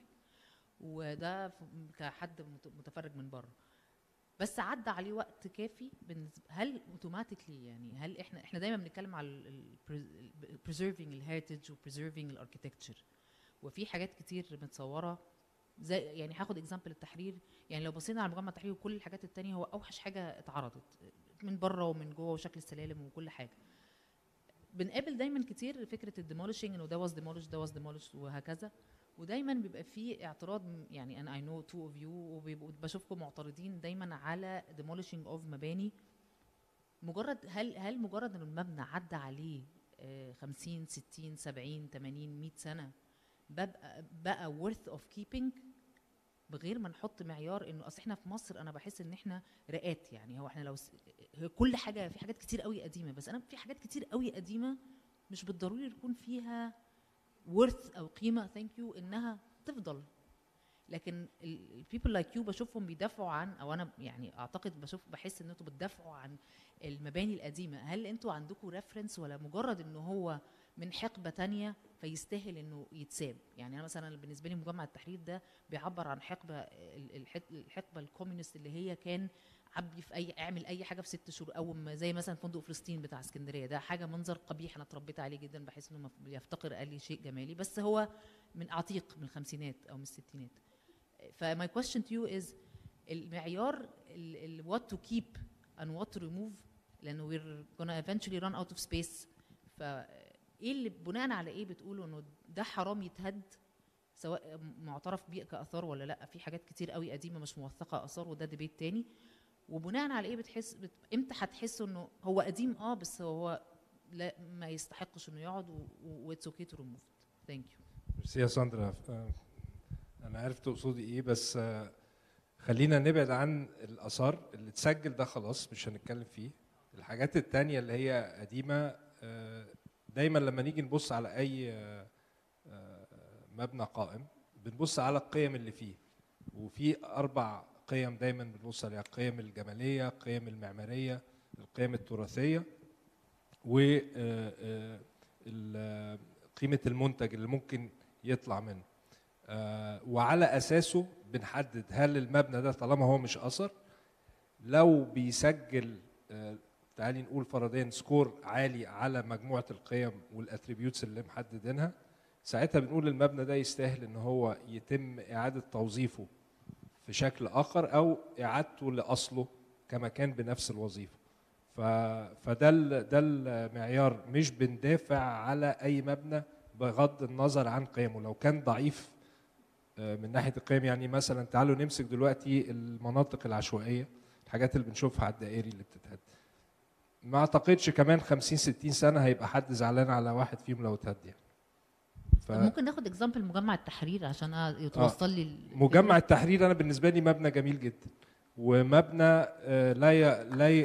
وده ف- كحد مت- متفرج من بره. بس عدى عليه وقت كافي بالنسبة، هل اوتوماتيكلي يعني هل احنا احنا دايما بنتكلم على ال ال preserving الهيريتج و preserving الاركيتكتشر، وفي حاجات كتير متصوره زي يعني هاخد اكزامبل التحرير. يعني لو بصينا على مجمع التحرير وكل الحاجات التانية، هو اوحش حاجه اتعرضت من بره ومن جوه وشكل السلالم وكل حاجه. بنقابل دايما كتير فكره الديموليشنج، انه ده واز ديمولش ده واز ديمولش وهكذا، ودايما بيبقى في اعتراض. م- يعني انا اي نو تو اوف يو، وبيبقوا بشوفكم معترضين دايما على demolishing اوف مباني. مجرد هل هل مجرد ان المبنى عدى عليه آه، خمسين ستين سبعين ثمانين مية سنه بقى بقى worth of keeping، بغير ما نحط معيار انه اصل احنا في مصر انا بحس ان احنا رقات. يعني هو احنا لو س... هي كل حاجه، في حاجات كتير قوي قديمه، بس انا في حاجات كتير قوي قديمه مش بالضروري يكون فيها worth او قيمه ثانك يو انها تفضل. لكن البيبل لايك يو بشوفهم بيدافعوا عن، او انا يعني اعتقد بشوف بحس ان انتوا بتدافعوا عن المباني القديمه. هل انتوا عندكم ريفرنس، ولا مجرد انه هو من حقبه تانية فيستاهل انه يتساب؟ يعني انا مثلا بالنسبه لي مجمع التحرير ده بيعبر عن حقبه ال- الحت- الحقبه الكوميونست، اللي هي كان عبي في اي اعمل اي حاجه في ست شهور، او ما- زي مثلا فندق فلسطين بتاع اسكندريه، ده حاجه منظر قبيح انا اتربيت عليه جدا، بحس انه مف- بيفتقر اقل شيء جمالي، بس هو من عتيق من الخمسينات او من الستينات. فماي question to you is المعيار ال ال what to keep and what to remove، لانه we're gonna eventually run out of space. فايه اللي بناء على ايه بتقولوا انه ده حرام يتهد، سواء معترف بيه كاثار ولا لا؟ في حاجات كتير قوي قديمه مش موثقه اثار، وده ديبيت تاني. وبناء على ايه بتحس بت... امتى هتحسوا انه هو قديم اه بس هو لا ما يستحقش انه يقعد واتس اوكي تو ريموف؟ ثانك يو. ميرسي يا ساندرا. آه، انا عارف تقصدي ايه، بس آه، خلينا نبعد عن الاثار اللي اتسجل ده، خلاص مش هنتكلم فيه. الحاجات التانية اللي هي قديمة، آه، دايما لما نيجي نبص على اي آه، آه، مبنى قائم بنبص على القيم اللي فيه، وفي اربع قيم دايما بنبص عليها: القيم الجماليه، القيم المعماريه، القيم التراثيه، و قيمه المنتج اللي ممكن يطلع منه. وعلى اساسه بنحدد هل المبنى ده طالما هو مش اثر، لو بيسجل تعالي نقول فرضيا سكور عالي على مجموعه القيم والاتريبيوتس اللي محددينها، ساعتها بنقول المبنى ده يستاهل ان هو يتم اعاده توظيفه في شكل اخر او اعادته لاصله كما كان بنفس الوظيفه. فده ده المعيار، مش بندافع على اي مبنى بغض النظر عن قيمه. لو كان ضعيف من ناحيه القيم، يعني مثلا تعالوا نمسك دلوقتي المناطق العشوائيه، الحاجات اللي بنشوفها على الدائري اللي بتتهد، ما اعتقدش كمان خمسين ستين سنه هيبقى حد زعلان على واحد فيهم لو اتهد يعني. ف... ممكن ناخد اكزامبل مجمع التحرير عشان يتوصل لي آه. مجمع التحرير انا بالنسبه لي مبنى جميل جدا، ومبنى آه لا ي... لا ي...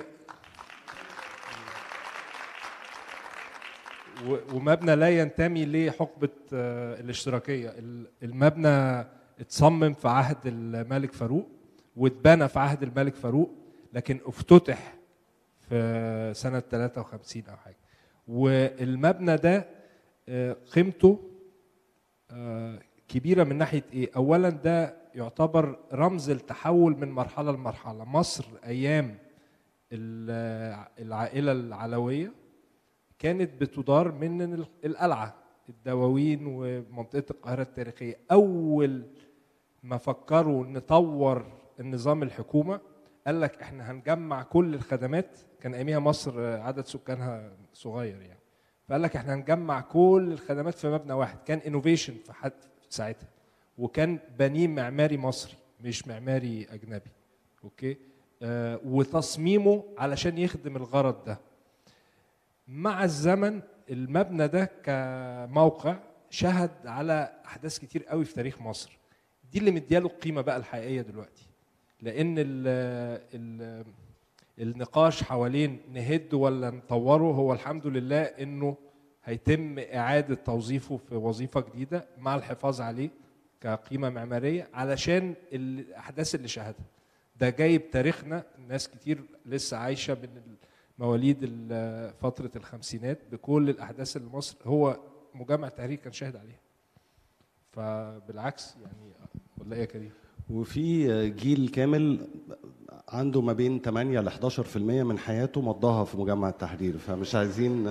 ومبنى لا ينتمي لحقبه آه الاشتراكيه. المبنى اتصمم في عهد الملك فاروق واتبنى في عهد الملك فاروق، لكن افتتح في سنه ثلاثة وخمسين او حاجه. والمبنى ده آه قيمته كبيرة من ناحية إيه؟ أولاً ده يعتبر رمز التحول من مرحلة لمرحلة. مصر أيام العائلة العلوية كانت بتدار من القلعة، الدواوين ومنطقة القاهرة التاريخية. أول ما فكروا نطور النظام الحكومة قال لك إحنا هنجمع كل الخدمات. كان أيامها مصر عدد سكانها صغير يعني، فقال لك احنا هنجمع كل الخدمات في مبنى واحد. كان انوفيشن في حد ساعتها، وكان بنيه معماري مصري مش معماري اجنبي. اوكي، آه وتصميمه علشان يخدم الغرض ده. مع الزمن المبنى ده كموقع شهد على احداث كتير قوي في تاريخ مصر، دي اللي مدياله القيمه بقى الحقيقيه دلوقتي. لان ال ال النقاش حوالين نهد ولا نطوره هو الحمد لله انه هيتم اعاده توظيفه في وظيفه جديده مع الحفاظ عليه كقيمه معماريه علشان الاحداث اللي شهدها. ده جايب تاريخنا، ناس كتير لسه عايشه من مواليد فتره الخمسينات بكل الاحداث اللي مصر هو مجمع التحرير كان شاهد عليها. فبالعكس يعني، ولا ايه يا كريم؟ وفي جيل كامل عنده ما بين ثمانية ل احداشر في المية من حياته مضاها في مجمع التحرير، فمش عايزين.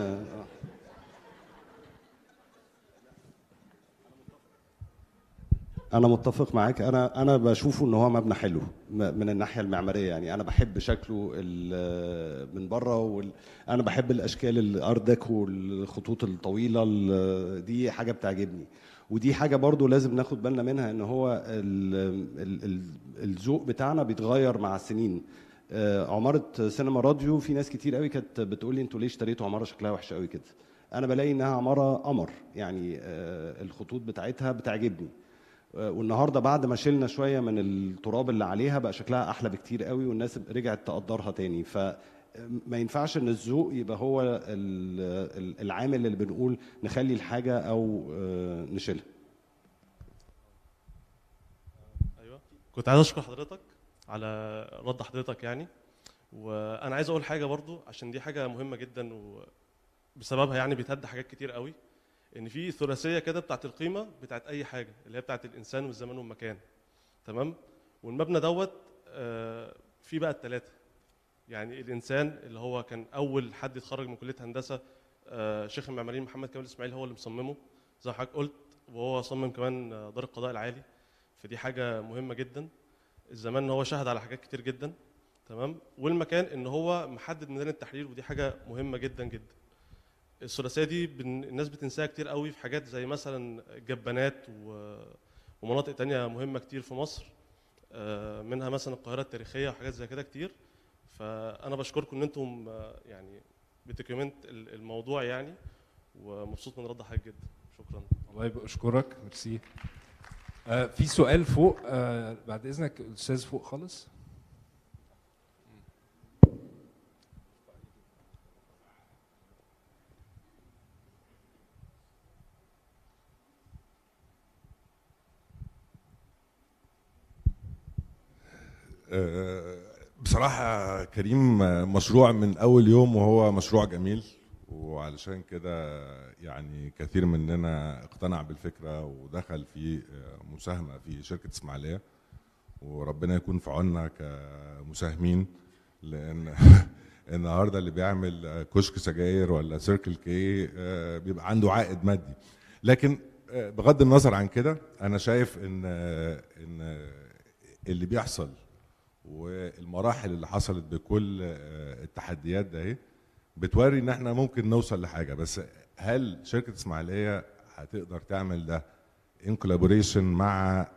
انا متفق معاك. انا انا بشوفه ان هو مبنى حلو من الناحيه المعماريه، يعني انا بحب شكله من بره، وال... انا بحب الاشكال الاردك والخطوط الطويله، دي حاجه بتعجبني. ودي حاجه برضو لازم ناخد بالنا منها، ان هو الذوق بتاعنا بيتغير مع السنين. عماره سينما راديو في ناس كتير قوي كانت بتقول لي انتوا ليه اشتريتوا عماره شكلها وحش قوي كده؟ انا بلاقي انها عماره قمر، يعني الخطوط بتاعتها بتعجبني. والنهارده بعد ما شلنا شويه من التراب اللي عليها بقى شكلها احلى بكتير قوي، والناس رجعت تقدرها تاني. فما ينفعش ان الذوق يبقى هو العامل اللي بنقول نخلي الحاجه او نشيلها. ايوه، كنت عايز اشكر حضرتك على رد حضرتك يعني. وانا عايز اقول حاجه برضو عشان دي حاجه مهمه جدا، وبسببها يعني بيتهد حاجات كتير قوي. ان في ثلاثيه كده بتاعت القيمه بتاعت اي حاجه، اللي هي بتاعت الانسان والزمان والمكان. تمام؟ والمبنى دوت في بقى الثلاثه، يعني الانسان اللي هو كان اول حد يتخرج من كليه هندسه، شيخ المعماريين محمد كامل اسماعيل هو اللي مصممه زي ما حضرتك قلت، وهو صمم كمان دار القضاء العالي، فدي حاجه مهمه جدا. الزمان ان هو شهد على حاجات كتير جدا. تمام؟ والمكان ان هو محدد ميدان التحرير، ودي حاجه مهمه جدا جدا. الثلاثيه دي الناس بتنساها كتير قوي في حاجات زي مثلا جبانات ومناطق تانية مهمه كتير في مصر، منها مثلا القاهره التاريخيه وحاجات زي كده كتير. فانا بشكركم ان انتم يعني بتكومنت الموضوع يعني، ومبسوط من رد حضرتك جدا. شكرا. الله يبقى اشكرك، ميرسي. آه في سؤال فوق، آه بعد اذنك الاستاذ فوق خالص. بصراحة كريم مشروع من أول يوم وهو مشروع جميل، وعلشان كده يعني كثير مننا اقتنع بالفكرة ودخل في مساهمة في شركة اسماعيلية، وربنا يكون في عوننا كمساهمين، لأن النهارده اللي بيعمل كشك سجاير ولا سيركل كي بيبقى عنده عائد مادي. لكن بغض النظر عن كده أنا شايف إن إن اللي بيحصل والمراحل اللي حصلت بكل التحديات ده اهي بتوري ان احنا ممكن نوصل لحاجه. بس هل شركه اسماعيليه هتقدر تعمل ده ان كولابوريشن مع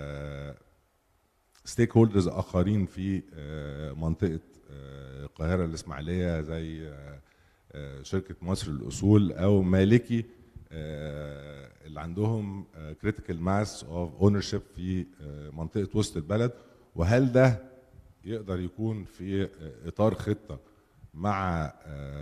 ستيك هولدرز اخرين في منطقه القاهره الاسماعيليه زي شركه مصر للاصول او مالكي اللي عندهم كريتيكال ماس اوف اونرشيب في منطقه وسط البلد؟ وهل ده يقدر يكون في اطار خطه مع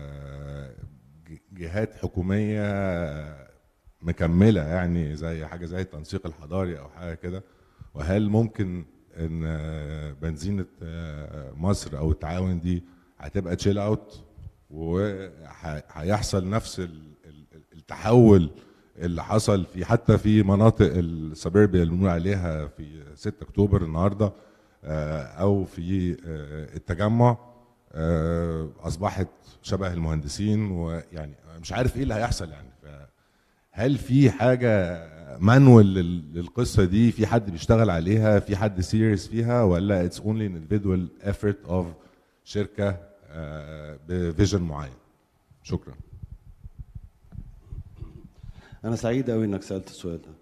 جهات حكوميه مكمله، يعني زي حاجه زي التنسيق الحضاري او حاجه كده؟ وهل ممكن ان بنزينه مصر او التعاون دي هتبقى تشيل اوت وهيحصل نفس التحول اللي حصل في حتى في مناطق السبيربيا اللي بنقول عليها في ستة اكتوبر النهارده او في التجمع اصبحت شبه المهندسين؟ ويعني مش عارف ايه اللي هيحصل يعني. هل في حاجه مانوال للقصه دي؟ في حد بيشتغل عليها؟ في حد سيريس فيها؟ ولا اتس اونلي ان individual effort اوف شركه بفيجن معين؟ شكرا. انا سعيد قوي انك سالت السؤال ده.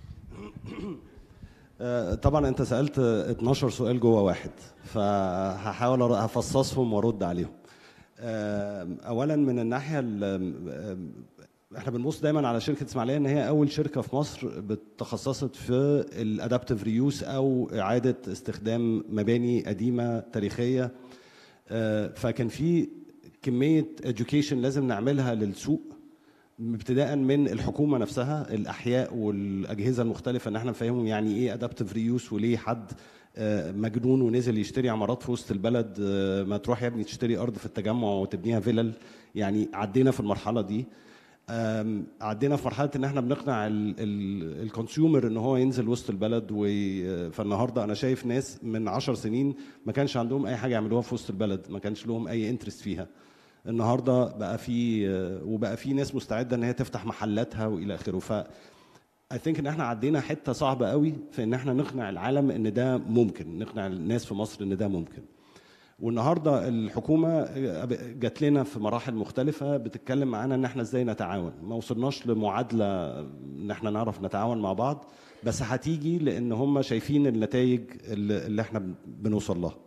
طبعا انت سالت اتناشر سؤال جوه واحد، فهحاول هفصصهم وارد عليهم. اولا من الناحيه احنا بنبص دايما على شركه اسماعيليه ان هي اول شركه في مصر بتخصصت في الادابتيف ريوس او اعاده استخدام مباني قديمه تاريخيه. فكان في كميه education لازم نعملها للسوق ابتداء من الحكومه نفسها، الاحياء والاجهزه المختلفه، ان احنا نفهمهم يعني ايه ادابتيف ريوس، وليه حد مجنون ونزل يشتري عمارات في وسط البلد ما تروح يا ابني تشتري ارض في التجمع وتبنيها فيلل. يعني عدينا في المرحله دي. عدينا في مرحله ان احنا بنقنع الكونسيومر ان هو ينزل وسط البلد. فالنهارده انا شايف ناس من عشر سنين ما كانش عندهم اي حاجه يعملوها في وسط البلد، ما كانش لهم اي انترست فيها. النهارده بقى في وبقى في ناس مستعده ان هي تفتح محلاتها والى اخره. ف I think ان احنا عدينا حته صعبه قوي في ان احنا نقنع العالم ان ده ممكن، نقنع الناس في مصر ان ده ممكن. والنهارده الحكومه جات لنا في مراحل مختلفه بتتكلم معانا ان احنا ازاي نتعاون. ما وصلناش لمعادله ان احنا نعرف نتعاون مع بعض، بس هتيجي لان هم شايفين النتائج اللي احنا بنوصل لها.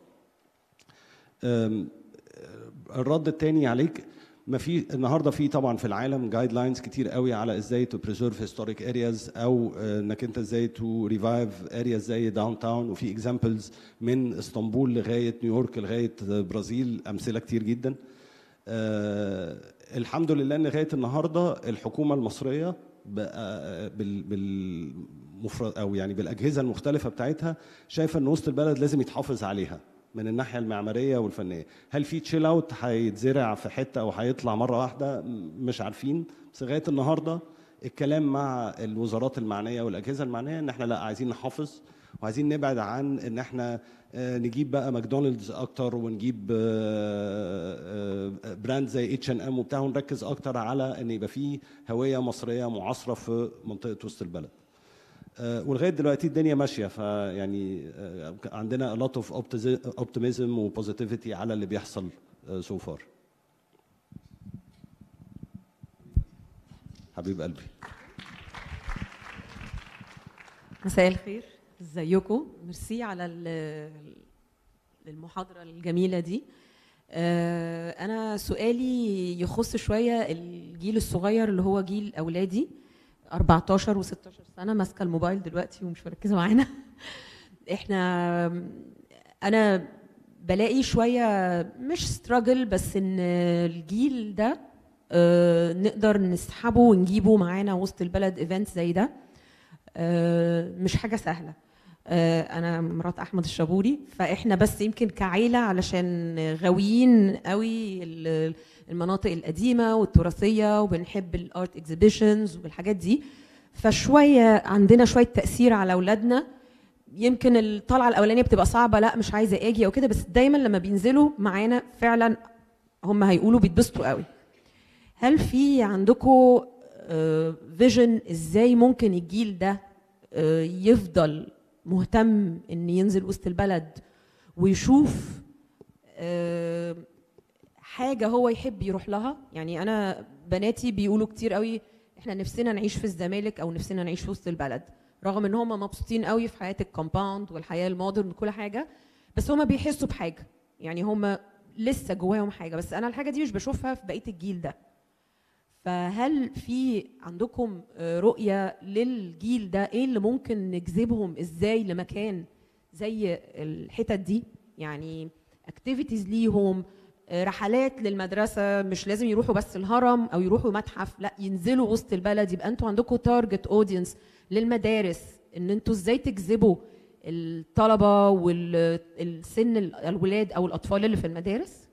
الرد الثاني عليك، ما في النهارده في طبعا في العالم جايد لاينز كتير قوي على ازاي تو بريزيرف هيستوريك ارياز، او انك انت ازاي تو ريفايف ارياز زي داون تاون. وفي اكزامبلز من اسطنبول لغايه نيويورك لغايه برازيل، امثله كتير جدا. أه الحمد لله ان لغايه النهارده الحكومه المصريه بال بالمفرد او يعني بالاجهزه المختلفه بتاعتها شايفه ان وسط البلد لازم يتحافظ عليها من الناحيه المعماريه والفنيه. هل في تشيل اوت هيتزرع في حته او هيطلع مره واحده؟ مش عارفين. بس لغايه النهارده الكلام مع الوزارات المعنيه والاجهزه المعنيه ان احنا لا عايزين نحافظ، وعايزين نبعد عن ان احنا نجيب بقى ماكدونالدز اكتر ونجيب براند زي اتش ان ام وبتاع، ونركز اكتر على ان يبقى في هويه مصريه معاصره في منطقه وسط البلد. ولغايه دلوقتي الدنيا ماشيه. فيعني عندنا a lot of optimism و positivity على اللي بيحصل so far. حبيب قلبي. مساء الخير، ازيكم؟ ميرسي على المحاضره الجميله دي. انا سؤالي يخص شويه الجيل الصغير اللي هو جيل اولادي أربعتاشر وستاشر سنه، ماسكه الموبايل دلوقتي ومش مركزه معانا. احنا انا بلاقي شويه مش ستراجل، بس ان الجيل ده نقدر نسحبه ونجيبه معانا وسط البلد ايفنت زي ده، مش حاجه سهله. انا مرات احمد الشابوري، فاحنا بس يمكن كعيله علشان غاويين قوي المناطق القديمه والتراثيه وبنحب الارت اكزيبيشنز والحاجات دي، فشويه عندنا شويه تاثير على اولادنا. يمكن الطلعه الاولانيه بتبقى صعبه، لا مش عايزه اجي او كده، بس دايما لما بينزلوا معانا فعلا هم هيقولوا بيتبسطوا قوي. هل في عندكم فيجن ازاي ممكن الجيل ده يفضل مهتم ان ينزل وسط البلد ويشوف حاجه هو يحب يروح لها؟ يعني انا بناتي بيقولوا كتير قوي احنا نفسنا نعيش في الزمالك او نفسنا نعيش في وسط البلد، رغم ان هم مبسوطين قوي في حياه الكومباوند والحياه المودرن وكل حاجه، بس هم بيحسوا بحاجه، يعني هم لسه جواهم حاجه، بس انا الحاجه دي مش بشوفها في بقيه الجيل ده. فهل في عندكم رؤيه للجيل ده ايه اللي ممكن نجذبهم ازاي لمكان زي الحتت دي؟ يعني اكتيفيتيز ليهم، رحلات للمدرسه، مش لازم يروحوا بس الهرم او يروحوا متحف، لا ينزلوا وسط البلد، يبقى انتوا عندكم تارجت اودينس للمدارس، ان انتوا ازاي تجذبوا الطلبه والسن الولاد او الاطفال اللي في المدارس.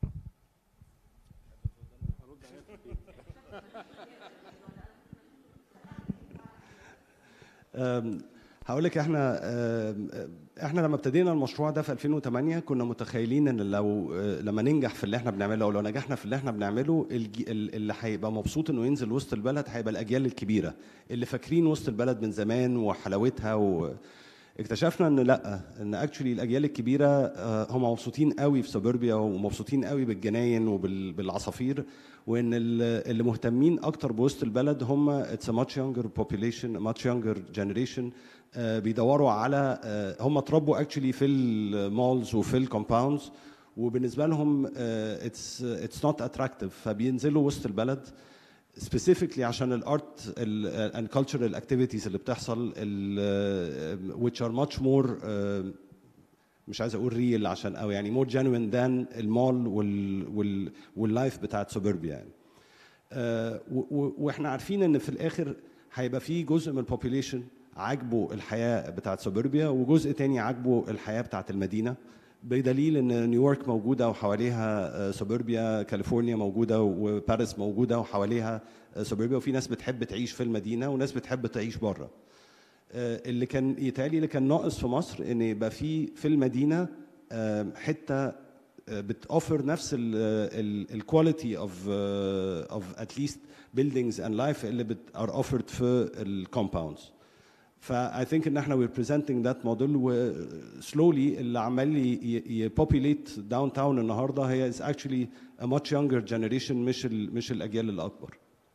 هقول لك احنا احنا لما ابتدينا المشروع ده في ألفين وثمانية كنا متخيلين ان لو لما ننجح في اللي احنا بنعمله او لو نجحنا في اللي احنا بنعمله، اللي هيبقى مبسوط انه ينزل وسط البلد هيبقى الاجيال الكبيره اللي فاكرين وسط البلد من زمان وحلاوتها. واكتشفنا ان لا، ان اكشولي الاجيال الكبيره هم مبسوطين قوي في سوبربيا ومبسوطين قوي بالجناين وبالعصافير، وان اللي مهتمين اكتر بوسط البلد هم اتس ماتش يونجر بوبيوليشن، ماتش يونجر جنريشن، بيدوروا على هم اتربوا اكشولي في المولز وفي الكومباوندز، وبالنسبه لهم اتس اتس نوت اتراكتيف، فبينزلوا وسط البلد specifically عشان الارت and cultural activities اللي بتحصل which are much more uh, مش عايز اقول ريل عشان او يعني more genuine than المول وال وال واللايف بتاعت سوبربيا يعني. uh, واحنا عارفين ان في الاخر هيبقى في جزء من البوبوليشن عاجبه الحياه بتاعت سوبربيا وجزء تاني عاجبه الحياه بتاعت المدينه، بدليل ان نيويورك موجوده وحواليها سوبربيا، كاليفورنيا موجوده وباريس موجوده وحواليها سوبربيا، وفي ناس بتحب تعيش في المدينه وناس بتحب تعيش بره. اللي كان يتهيألي اللي كان ناقص في مصر ان يبقى في في المدينه حته بتوفر نفس الكواليتي اوف اوف ات ليست بيلدينجز اند لايف اللي ار اوفرد في الكومباوندز. فا I think ان احنا we're presenting that model، و slowly اللي عمال يبوبيليت داون تاون النهارده هي is actually a much younger generation، مش ال مش الاجيال الاكبر.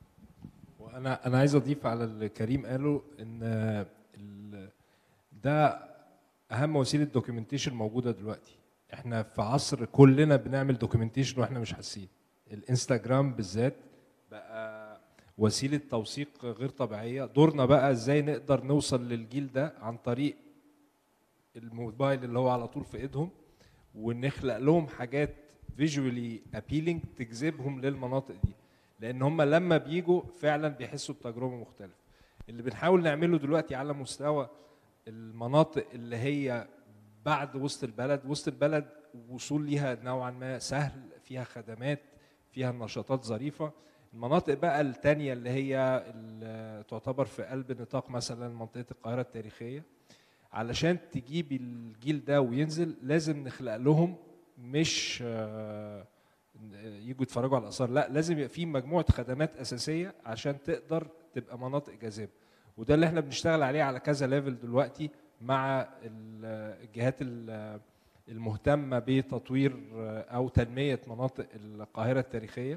وانا انا عايز اضيف على اللي كريم قاله ان ده اهم وسيله دوكيومنتيشن موجوده دلوقتي. احنا في عصر كلنا بنعمل دوكيومنتيشن واحنا مش حاسين. الانستجرام بالذات بقى وسيله توثيق غير طبيعيه. دورنا بقى ازاي نقدر نوصل للجيل ده عن طريق الموبايل اللي هو على طول في ايدهم، ونخلق لهم حاجات فيجوالي ابيلينج تجذبهم للمناطق دي، لان هم لما بيجوا فعلا بيحسوا بتجربه مختلفه. اللي بنحاول نعمله دلوقتي على مستوى المناطق اللي هي بعد وسط البلد، وسط البلد وصول ليها نوعا ما سهل، فيها خدمات، فيها نشاطات ظريفه. المناطق بقى التانية اللي هي اللي تعتبر في قلب نطاق مثلا منطقة القاهرة التاريخية، علشان تجيب الجيل ده وينزل لازم نخلق لهم مش يجوا يتفرجوا على الآثار، لا لازم يبقى في مجموعة خدمات أساسية عشان تقدر تبقى مناطق جاذبة. وده اللي احنا بنشتغل عليه على كذا ليفل دلوقتي مع الجهات المهتمة بتطوير أو تنمية مناطق القاهرة التاريخية،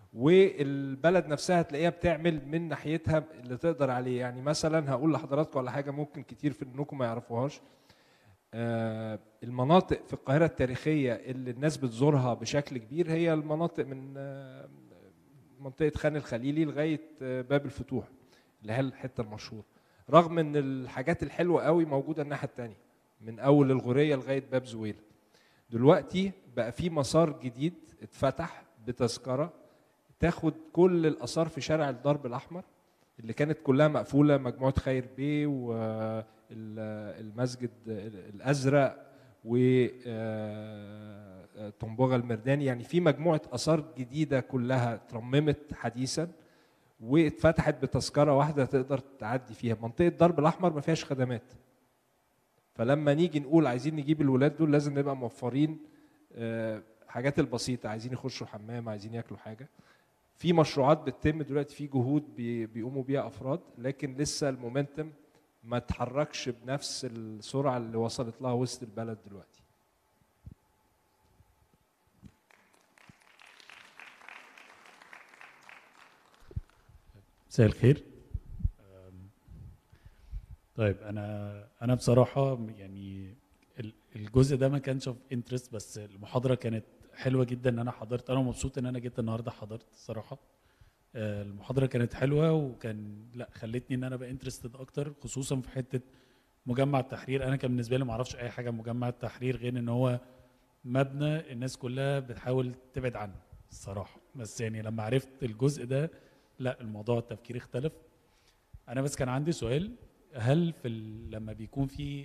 والبلد نفسها تلاقيها بتعمل من ناحيتها اللي تقدر عليه. يعني مثلا هقول لحضراتكم على حاجه ممكن كتير في انكم ما يعرفوهاش. آه المناطق في القاهره التاريخيه اللي الناس بتزورها بشكل كبير هي المناطق من آه منطقه خان الخليلي لغايه آه باب الفتوح اللي هي الحته المشهوره، رغم ان الحاجات الحلوه قوي موجوده الناحيه الثانيه من اول الغوريه لغايه باب زويله. دلوقتي بقى في مسار جديد اتفتح بتذكره تاخد كل الآثار في شارع الدرب الأحمر اللي كانت كلها مقفولة، مجموعة خير بيه المسجد الازرق وطنبوغه المرداني. يعني في مجموعه اثار جديده كلها اترممت حديثا واتفتحت بتذكره واحده تقدر تعدي فيها. منطقه درب الاحمر ما فيهاش خدمات، فلما نيجي نقول عايزين نجيب الولاد دول لازم نبقى موفرين حاجات البسيطه، عايزين يخشوا حمام، عايزين ياكلوا حاجه. في مشروعات بتتم دلوقتي، في جهود بيقوموا بيها افراد، لكن لسه المومنتم ما تحركش بنفس السرعه اللي وصلت لها وسط البلد دلوقتي. مساء الخير. طيب انا انا بصراحه يعني الجزء ده ما كانش اوف انترست، بس المحاضره كانت حلوه جدا ان انا حضرت. انا مبسوط ان انا جيت النهارده حضرت الصراحه. المحاضره كانت حلوه وكان لا خلتني ان انا ابقى انترستد اكتر، خصوصا في حته مجمع التحرير. انا كان بالنسبه لي ما اعرفش اي حاجه مجمع التحرير غير ان هو مبنى الناس كلها بتحاول تبعد عنه الصراحه، بس يعني لما عرفت الجزء ده لا الموضوع التفكير اختلف. انا بس كان عندي سؤال، هل في لما بيكون في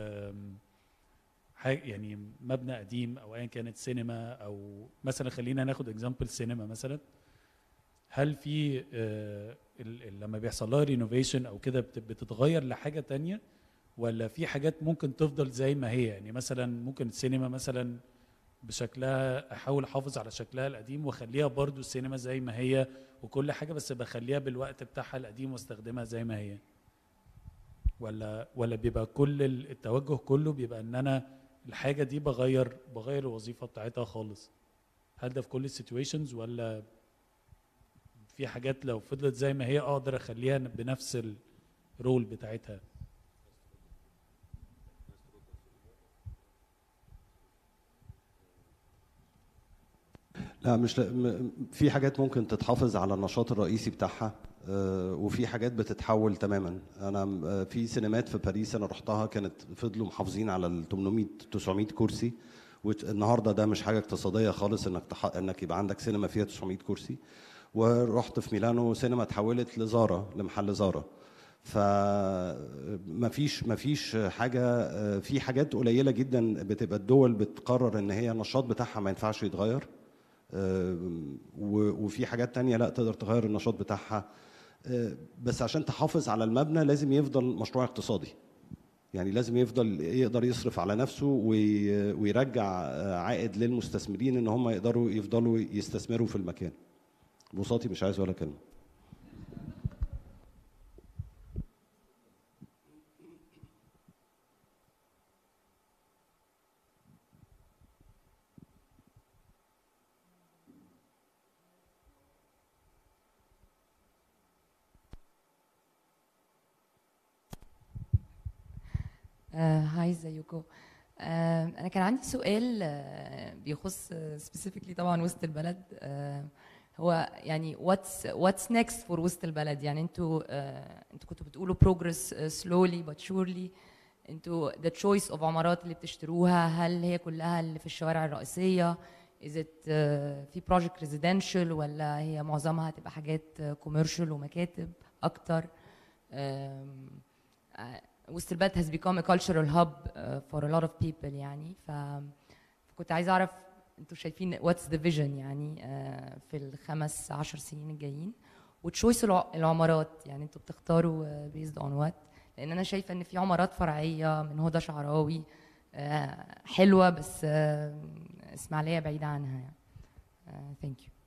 حاجه يعني مبنى قديم او ايا كانت سينما، او مثلا خلينا ناخد اكزامبل سينما مثلا، هل في لما بيحصل لها رينوفيشن او كده بتتغير لحاجه تانية، ولا في حاجات ممكن تفضل زي ما هي؟ يعني مثلا ممكن السينما مثلا بشكلها احاول احافظ على شكلها القديم واخليها برضو السينما زي ما هي وكل حاجه، بس بخليها بالوقت بتاعها القديم واستخدمها زي ما هي، ولا ولا بيبقى كل التوجه كله بيبقى ان انا الحاجه دي بغير بغير الوظيفه بتاعتها خالص؟ هل ده في كل السيتويشنز، ولا في حاجات لو فضلت زي ما هي اقدر اخليها بنفس الرول بتاعتها؟ لا مش في حاجات ممكن تتحافظ على النشاط الرئيسي بتاعها، وفي حاجات بتتحول تماما. انا في سينمات في باريس انا رحتها كانت فضلوا محافظين على ال ثمانمائة تسعمائة كرسي، والنهارده ده مش حاجه اقتصاديه خالص انك تح... انك يبقى عندك سينما فيها تسعمائة كرسي. ورحت في ميلانو سينما اتحولت لزارا، لمحل زارا. فما فيش ما فيش حاجه، في حاجات قليله جدا بتبقى الدول بتقرر ان هي النشاط بتاعها ما ينفعش يتغير، وفي حاجات تانية لا تقدر تغير النشاط بتاعها. بس عشان تحافظ على المبنى لازم يفضل مشروع اقتصادي، يعني لازم يفضل يقدر يصرف على نفسه ويرجع عائد للمستثمرين ان هم يقدروا يفضلوا يستثمروا في المكان. بوصاتي مش عايز ولا كلمه. هاي ازيكم. انا كان عندي سؤال بيخص سبيسيفيكلي طبعا وسط البلد. هو يعني واتس واتس نيكست فور وسط البلد؟ يعني انتوا انتوا كنتوا بتقولوا بروجرس سلولي بات شورلي. انتوا ذا تشويس اوف عمارات اللي بتشتروها هل هي كلها اللي في الشوارع الرئيسيه؟ از ات في بروجكت ريزيدنشال ولا هي معظمها هتبقى حاجات كوميرشال ومكاتب اكتر؟ وسط البلد has become a cultural hub uh, for a lot of people يعني. فكنت عايزه اعرف انتوا شايفين what's the vision يعني uh, في الخمس عشر سنين الجايين، وتشويس العمارات يعني انتوا بتختاروا uh, based on what؟ لان انا شايفه ان في عمارات فرعيه من هدى شعراوي uh, حلوه بس uh, اسماعيليه بعيده عنها يعني. uh, thank you.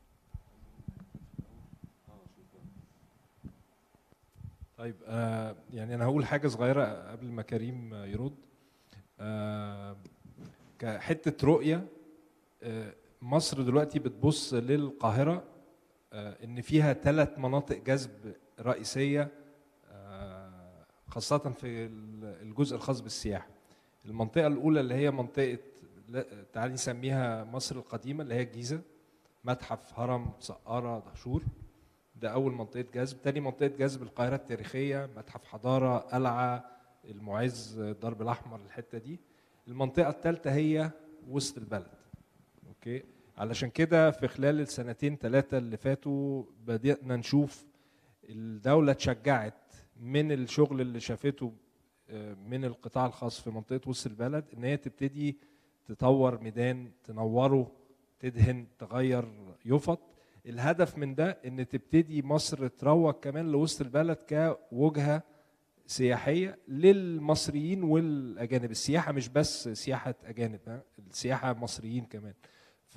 طيب آه يعني انا هقول حاجه صغيره قبل ما كريم يرد. آه كحته رؤيه، آه مصر دلوقتي بتبص للقاهره آه ان فيها ثلاث مناطق جذب رئيسيه، آه خاصه في الجزء الخاص بالسياحه. المنطقه الاولى اللي هي منطقه تعالي نسميها مصر القديمه اللي هي الجيزه، متحف هرم سقاره دهشور، ده أول منطقة جذب. تاني منطقة جذب القاهرة التاريخية، متحف حضارة، قلعة، المعز، الدرب الأحمر، الحتة دي. المنطقة الثالثة هي وسط البلد. أوكي، علشان كده في خلال السنتين ثلاثة اللي فاتوا بدأنا نشوف الدولة اتشجعت من الشغل اللي شافته من القطاع الخاص في منطقه وسط البلد ان هي تبتدي تطور ميدان، تنوره، تدهن، تغير يفط. الهدف من ده ان تبتدي مصر تروج كمان لوسط البلد كوجهه سياحيه للمصريين والاجانب. السياحه مش بس سياحه اجانب، السياحه مصريين كمان. ف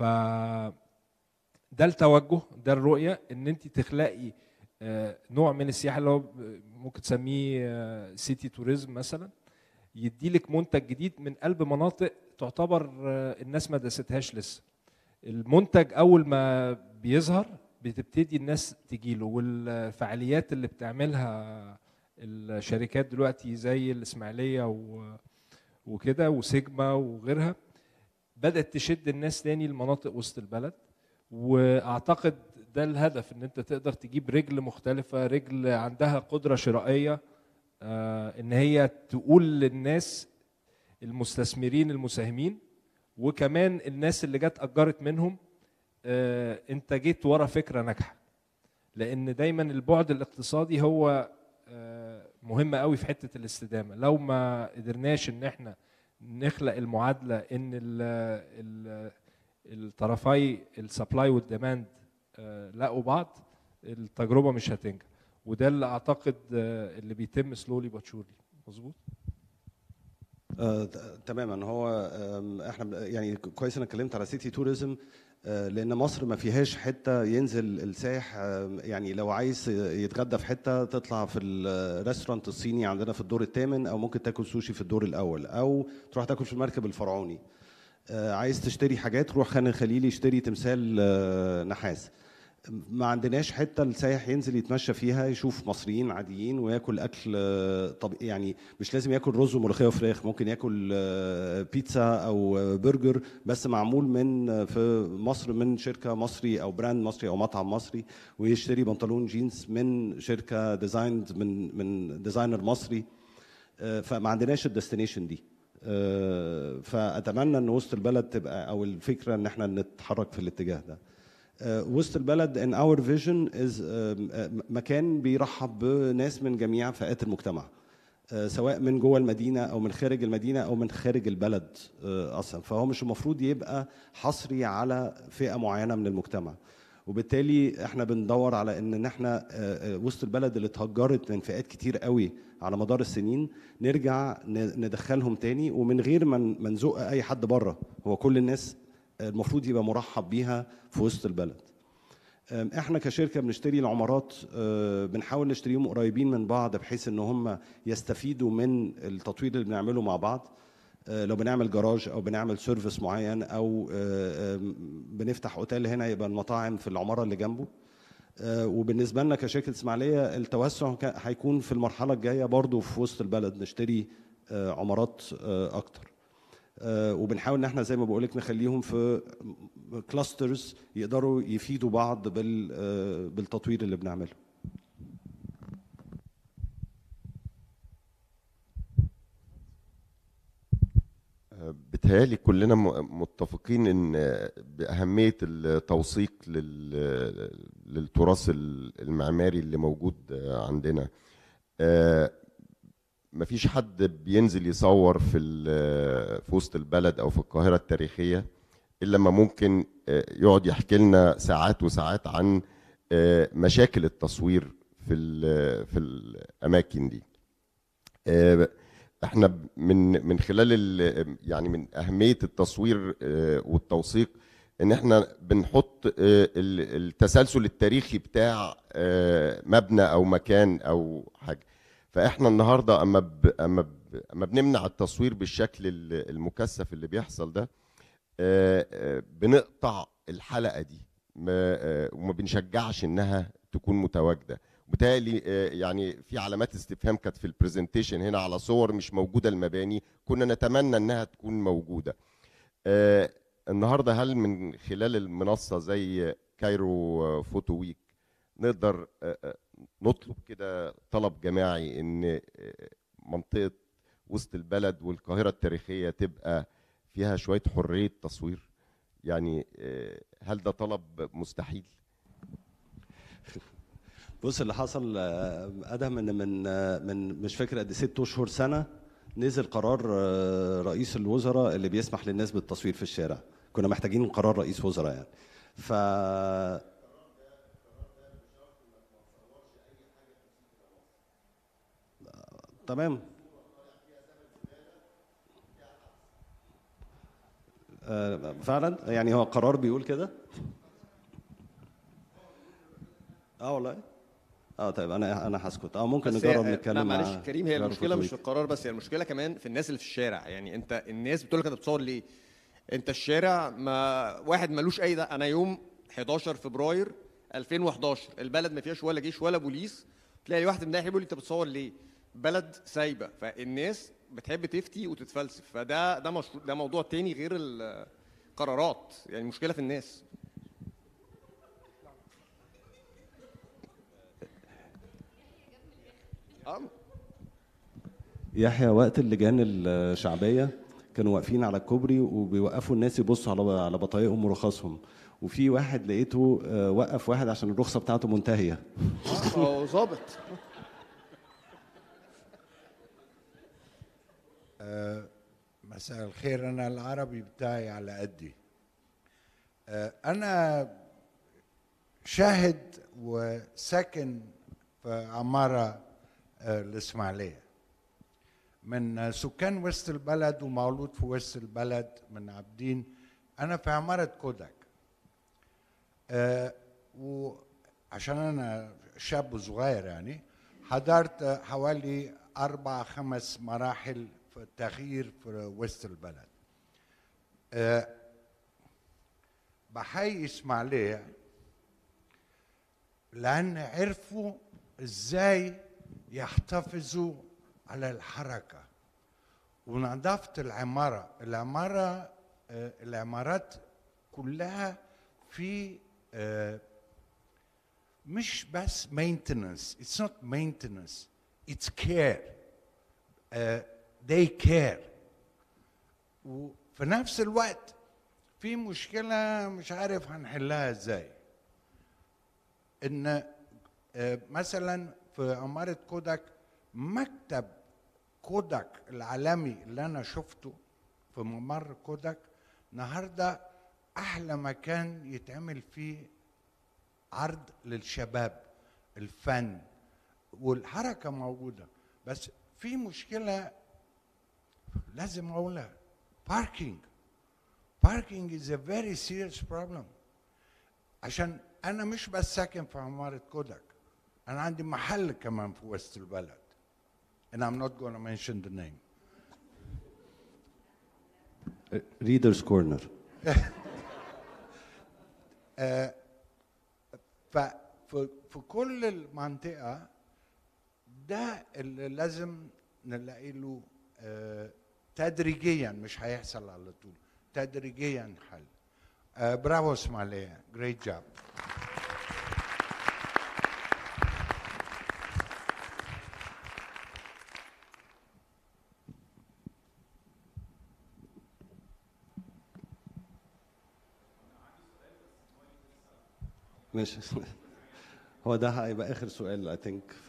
ده التوجه، ده الرؤيه، ان انت تخلقي نوع من السياحه اللي هو ممكن تسميه سيتي توريزم مثلا، يديلك منتج جديد من قلب مناطق تعتبر الناس ما دستهاش لسه. المنتج اول ما بيظهر بتبتدي الناس تجيله، والفعاليات اللي بتعملها الشركات دلوقتي زي الاسماعيليه وكده وسيجما وغيرها بدات تشد الناس تاني لمناطق وسط البلد. واعتقد ده الهدف، ان انت تقدر تجيب رجل مختلفه، رجل عندها قدره شرائيه، آه ان هي تقول للناس المستثمرين المساهمين وكمان الناس اللي جت اجرت منهم آه انت جيت ورا فكره ناجحه. لان دايما البعد الاقتصادي هو آه مهم قوي في حته الاستدامه. لو ما قدرناش ان احنا نخلق المعادله ان ال ال الطرفي السبلاي والديماند لقوا بعض، التجربه مش هتنجح. وده اللي اعتقد اللي بيتم سلولي باتشورلي. مظبوط؟ آه، تماما. هو آه، احنا يعني كويس انك اتكلمت على سيتي توريزم، آه، لان مصر ما فيهاش حته ينزل السائح، آه، يعني لو عايز يتغدى في حته تطلع في الريستورانت الصيني عندنا في الدور الثامن، او ممكن تاكل سوشي في الدور الاول، او تروح تاكل في المركب الفرعوني. آه، عايز تشتري حاجات روح خان الخليلي يشتري تمثال آه، نحاس. ما عندناش حته السائح ينزل يتمشى فيها يشوف مصريين عاديين وياكل اكل طب يعني مش لازم ياكل رز وملوخيه وفراخ، ممكن ياكل بيتزا او برجر بس معمول من في مصر من شركه مصري او براند مصري او مطعم مصري، ويشتري بنطلون جينز من شركه ديزايند من من ديزاينر مصري. فما عندناش الديستنيشن دي. فاتمنى ان وسط البلد تبقى او الفكره ان احنا نتحرك في الاتجاه ده. Uh, وسط البلد in our vision is uh, مكان بيرحب بناس من جميع فئات المجتمع، uh, سواء من جوه المدينه او من خارج المدينه او من خارج البلد uh, اصلا. فهو مش المفروض يبقى حصري على فئه معينه من المجتمع. وبالتالي احنا بندور على ان احنا uh, وسط البلد اللي اتهجرت من فئات كتير قوي على مدار السنين نرجع ندخلهم تاني، ومن غير ما نزق اي حد بره. هو كل الناس المفروض يبقى مرحب بيها في وسط البلد. احنا كشركه بنشتري العمارات، بنحاول نشتريهم قريبين من بعض بحيث ان هم يستفيدوا من التطوير اللي بنعمله مع بعض. لو بنعمل جراج او بنعمل سيرفيس معين او بنفتح اوتيل هنا، يبقى المطاعم في العماره اللي جنبه. وبالنسبه لنا كشركه اسماعيليه التوسع هيكون في المرحله الجايه برضو في وسط البلد، نشتري عمارات اكتر. Uh, وبنحاول ان احنا زي ما بقول لك نخليهم في كلاسترز يقدروا يفيدوا بعض بال uh, بالتطوير اللي بنعمله. بتهيألي كلنا متفقين ان باهميه التوثيق للتراث المعماري اللي موجود عندنا. uh, مفيش حد بينزل يصور في في وسط البلد او في القاهره التاريخيه الا لما ممكن يقعد يحكي لنا ساعات وساعات عن مشاكل التصوير في في الاماكن دي. احنا من من خلال يعني من اهميه التصوير والتوثيق ان احنا بنحط التسلسل التاريخي بتاع مبنى او مكان او حاجه. فاحنا النهارده اما ب... اما ب... اما بنمنع التصوير بالشكل المكثف اللي بيحصل ده، بنقطع الحلقه دي وما بنشجعش انها تكون متواجده. وبالتالي يعني في علامات استفهام كانت في البرزنتيشن هنا على صور مش موجوده المباني، كنا نتمنى انها تكون موجوده. النهارده هل من خلال المنصه زي كايرو فوتو ويك نقدر نطلب كده طلب جماعي ان منطقه وسط البلد والقاهره التاريخيه تبقى فيها شويه حريه تصوير؟ يعني هل ده طلب مستحيل؟ بص اللي حصل ادهم ان من من مش فاكر قد ست اشهر سنه نزل قرار آه، رئيس الوزراء اللي بيسمح للناس بالتصوير في الشارع. كنا محتاجين قرار رئيس وزراء يعني. ف تمام. آه، فعلا يعني هو قرار بيقول كده. اه والله. اه طيب انا انا هسكت. اه ممكن بس نجرب هي- نتكلم لا مع معلش كريم، هي جارو المشكله مش في فوتويت. القرار بس، هي المشكله كمان في الناس اللي في الشارع. يعني انت الناس بتقول لك انت بتصور ليه؟ انت الشارع ما واحد ملوش اي ده. انا يوم حداشر فبراير ألفين وحداشر البلد ما فيهاش ولا جيش ولا بوليس، تلاقي واحد من ده يقول لي انت بتصور ليه؟ بلد سايبه، فالناس بتحب تفتي وتتفلسف. فده ده مشروع، ده موضوع تاني غير القرارات. يعني المشكله في الناس. اه يحيى وقت اللجان الشعبيه كانوا واقفين على الكوبري وبيوقفوا الناس يبصوا على على بطايقهم ورخصهم، وفي واحد لقيته آه، وقف واحد عشان الرخصه بتاعته منتهيه. هو ظابط. آه، مساء الخير. أنا العربي بتاعي على قدي. آه، أنا شاهد وساكن في عمارة آه، الإسماعيلية، من سكان وسط البلد ومولود في وسط البلد من عابدين. أنا في عمارة كوداك. آه، وعشان أنا شاب صغير يعني حضرت حوالي أربع خمس مراحل في التغيير في وسط البلد. أه بحيي إسماعيلية لأن عرفوا إزاي يحتفظوا على الحركة ونظافة العمارة. العمارة أه العمارات كلها في أه مش بس maintenance. It's not maintenance. It's care. Uh, they care. وفي نفس الوقت في مشكلة مش عارف هنحلها ازاي. ان uh, مثلا في عمارة كوداك، مكتب كوداك العالمي اللي انا شفته في ممر كوداك النهارده احلى مكان يتعمل فيه عرض للشباب، الفن والحركة موجودة. بس في مشكلة لازم أقولها. parking parking is a very serious problem. عشان أنا مش بس ساكن في عمارة كوداك، أنا عندي محل كمان في وسط البلد. and I'm not going to mention the name. Reader's Corner. آه، ففي في كل المنطقة ده اللي لازم نلاقي له آه، تدريجيا، مش هيحصل على طول، تدريجيا حل. آه، برافو اسماعيلية، great job. ماشي. هو ده هيبقى اخر سؤال اي ثينك. ف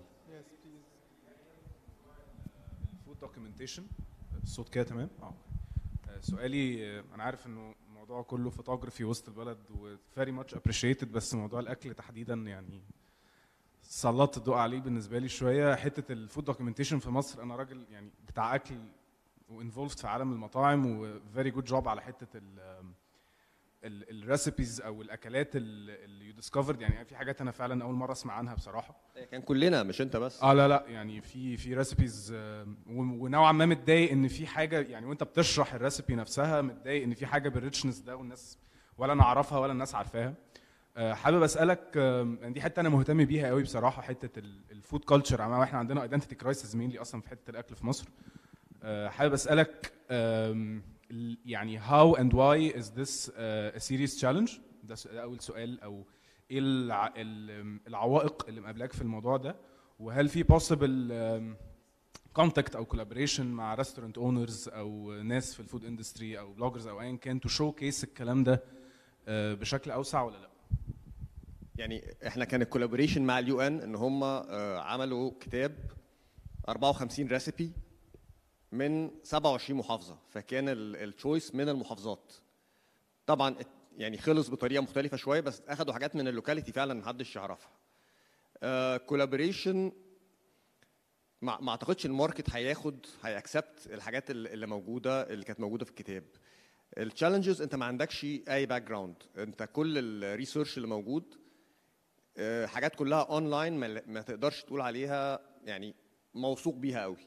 فود دوكيومنتيشن. الصوت كده تمام؟ اه سؤالي، انا عارف انه الموضوع كله فوتوغرافي وسط البلد و very much appreciated، بس موضوع الاكل تحديدا يعني سلطت الضوء عليه بالنسبه لي شويه. حته الفود دوكيومنتيشن في مصر، انا راجل يعني بتاع اكل وانفولفد في عالم المطاعم، و very good job على حته ال الريسيبيز او الاكلات اللي يو ديسكفرد. يعني في حاجات انا فعلا اول مره اسمع عنها بصراحه. كان كلنا مش انت بس. اه لا لا يعني في في ريسيبيز، ونوعا ما متضايق ان في حاجه، يعني وانت بتشرح الريسيبي نفسها متضايق ان في حاجه بالريتشنس ده والناس ولا انا اعرفها ولا الناس عارفاها. حابب اسالك، دي حته انا مهتم بيها قوي بصراحه، حته الفود كلتشر. واحنا عندنا ايدنتيتي كرايسيس مينلي اصلا في حته الاكل في مصر. حابب اسالك يعني how and why is this uh, a serious challenge؟ ده اول سؤال. او ايه الع... العوائق اللي مقابلاك في الموضوع ده؟ وهل في possible um, contact او collaboration مع restaurant owners او ناس في الفود اندستري او بلوجرز او ايا كان to showcase الكلام ده uh, بشكل اوسع ولا لا؟ يعني احنا كان الكولابوريشن مع اليو ان ان هم uh, عملوا كتاب أربعة وخمسين ريسيبي، كل ريسيبي بيتكلم عن حاجه معينه. احنا كنا بنعمل كولابوريشن مع اليو ان ان هم عملوا كتاب أربعة وخمسين ريسيبي، كل ريسيبي بيتكلم عن حاجه معينه. من سبعة وعشرين محافظه، فكان التشويس من المحافظات. طبعا يعني خلص بطريقه مختلفه شويه، بس اخدوا حاجات من اللوكاليتي فعلا محدش يعرفها. كولابوريشن ما ما اعتقدش الماركت هياخد هيأكسبت الحاجات اللي موجوده اللي كانت موجوده في الكتاب. التشالنجز انت ما عندكش اي باك جراوند، انت كل الريسيرش اللي موجود حاجات كلها اونلاين ما تقدرش تقول عليها يعني موثوق بيها قوي.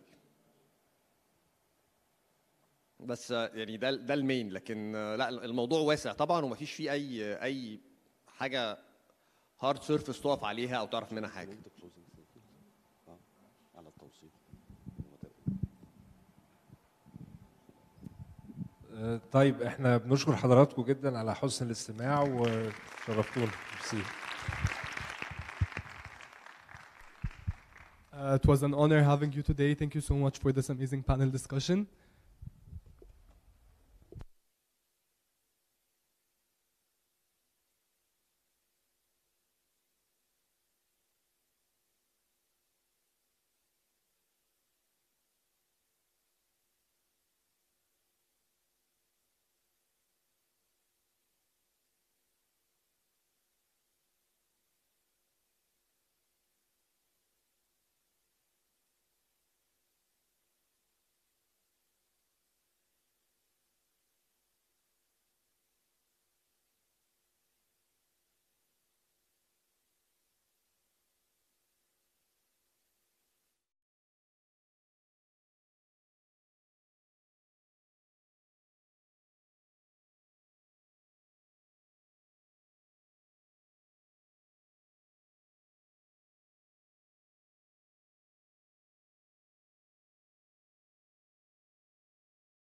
بس يعني ده ده المين، لكن لا الموضوع واسع طبعا ومفيش فيه اي اي حاجه هارد سيرفيس تقف عليها او تعرف منها حاجه. على التوصيل. طيب احنا بنشكر حضراتكم جدا على حسن الاستماع وشرفتونا. ميرسي. Uh, it was an honor having you today. Thank you so much for this amazing panel discussion.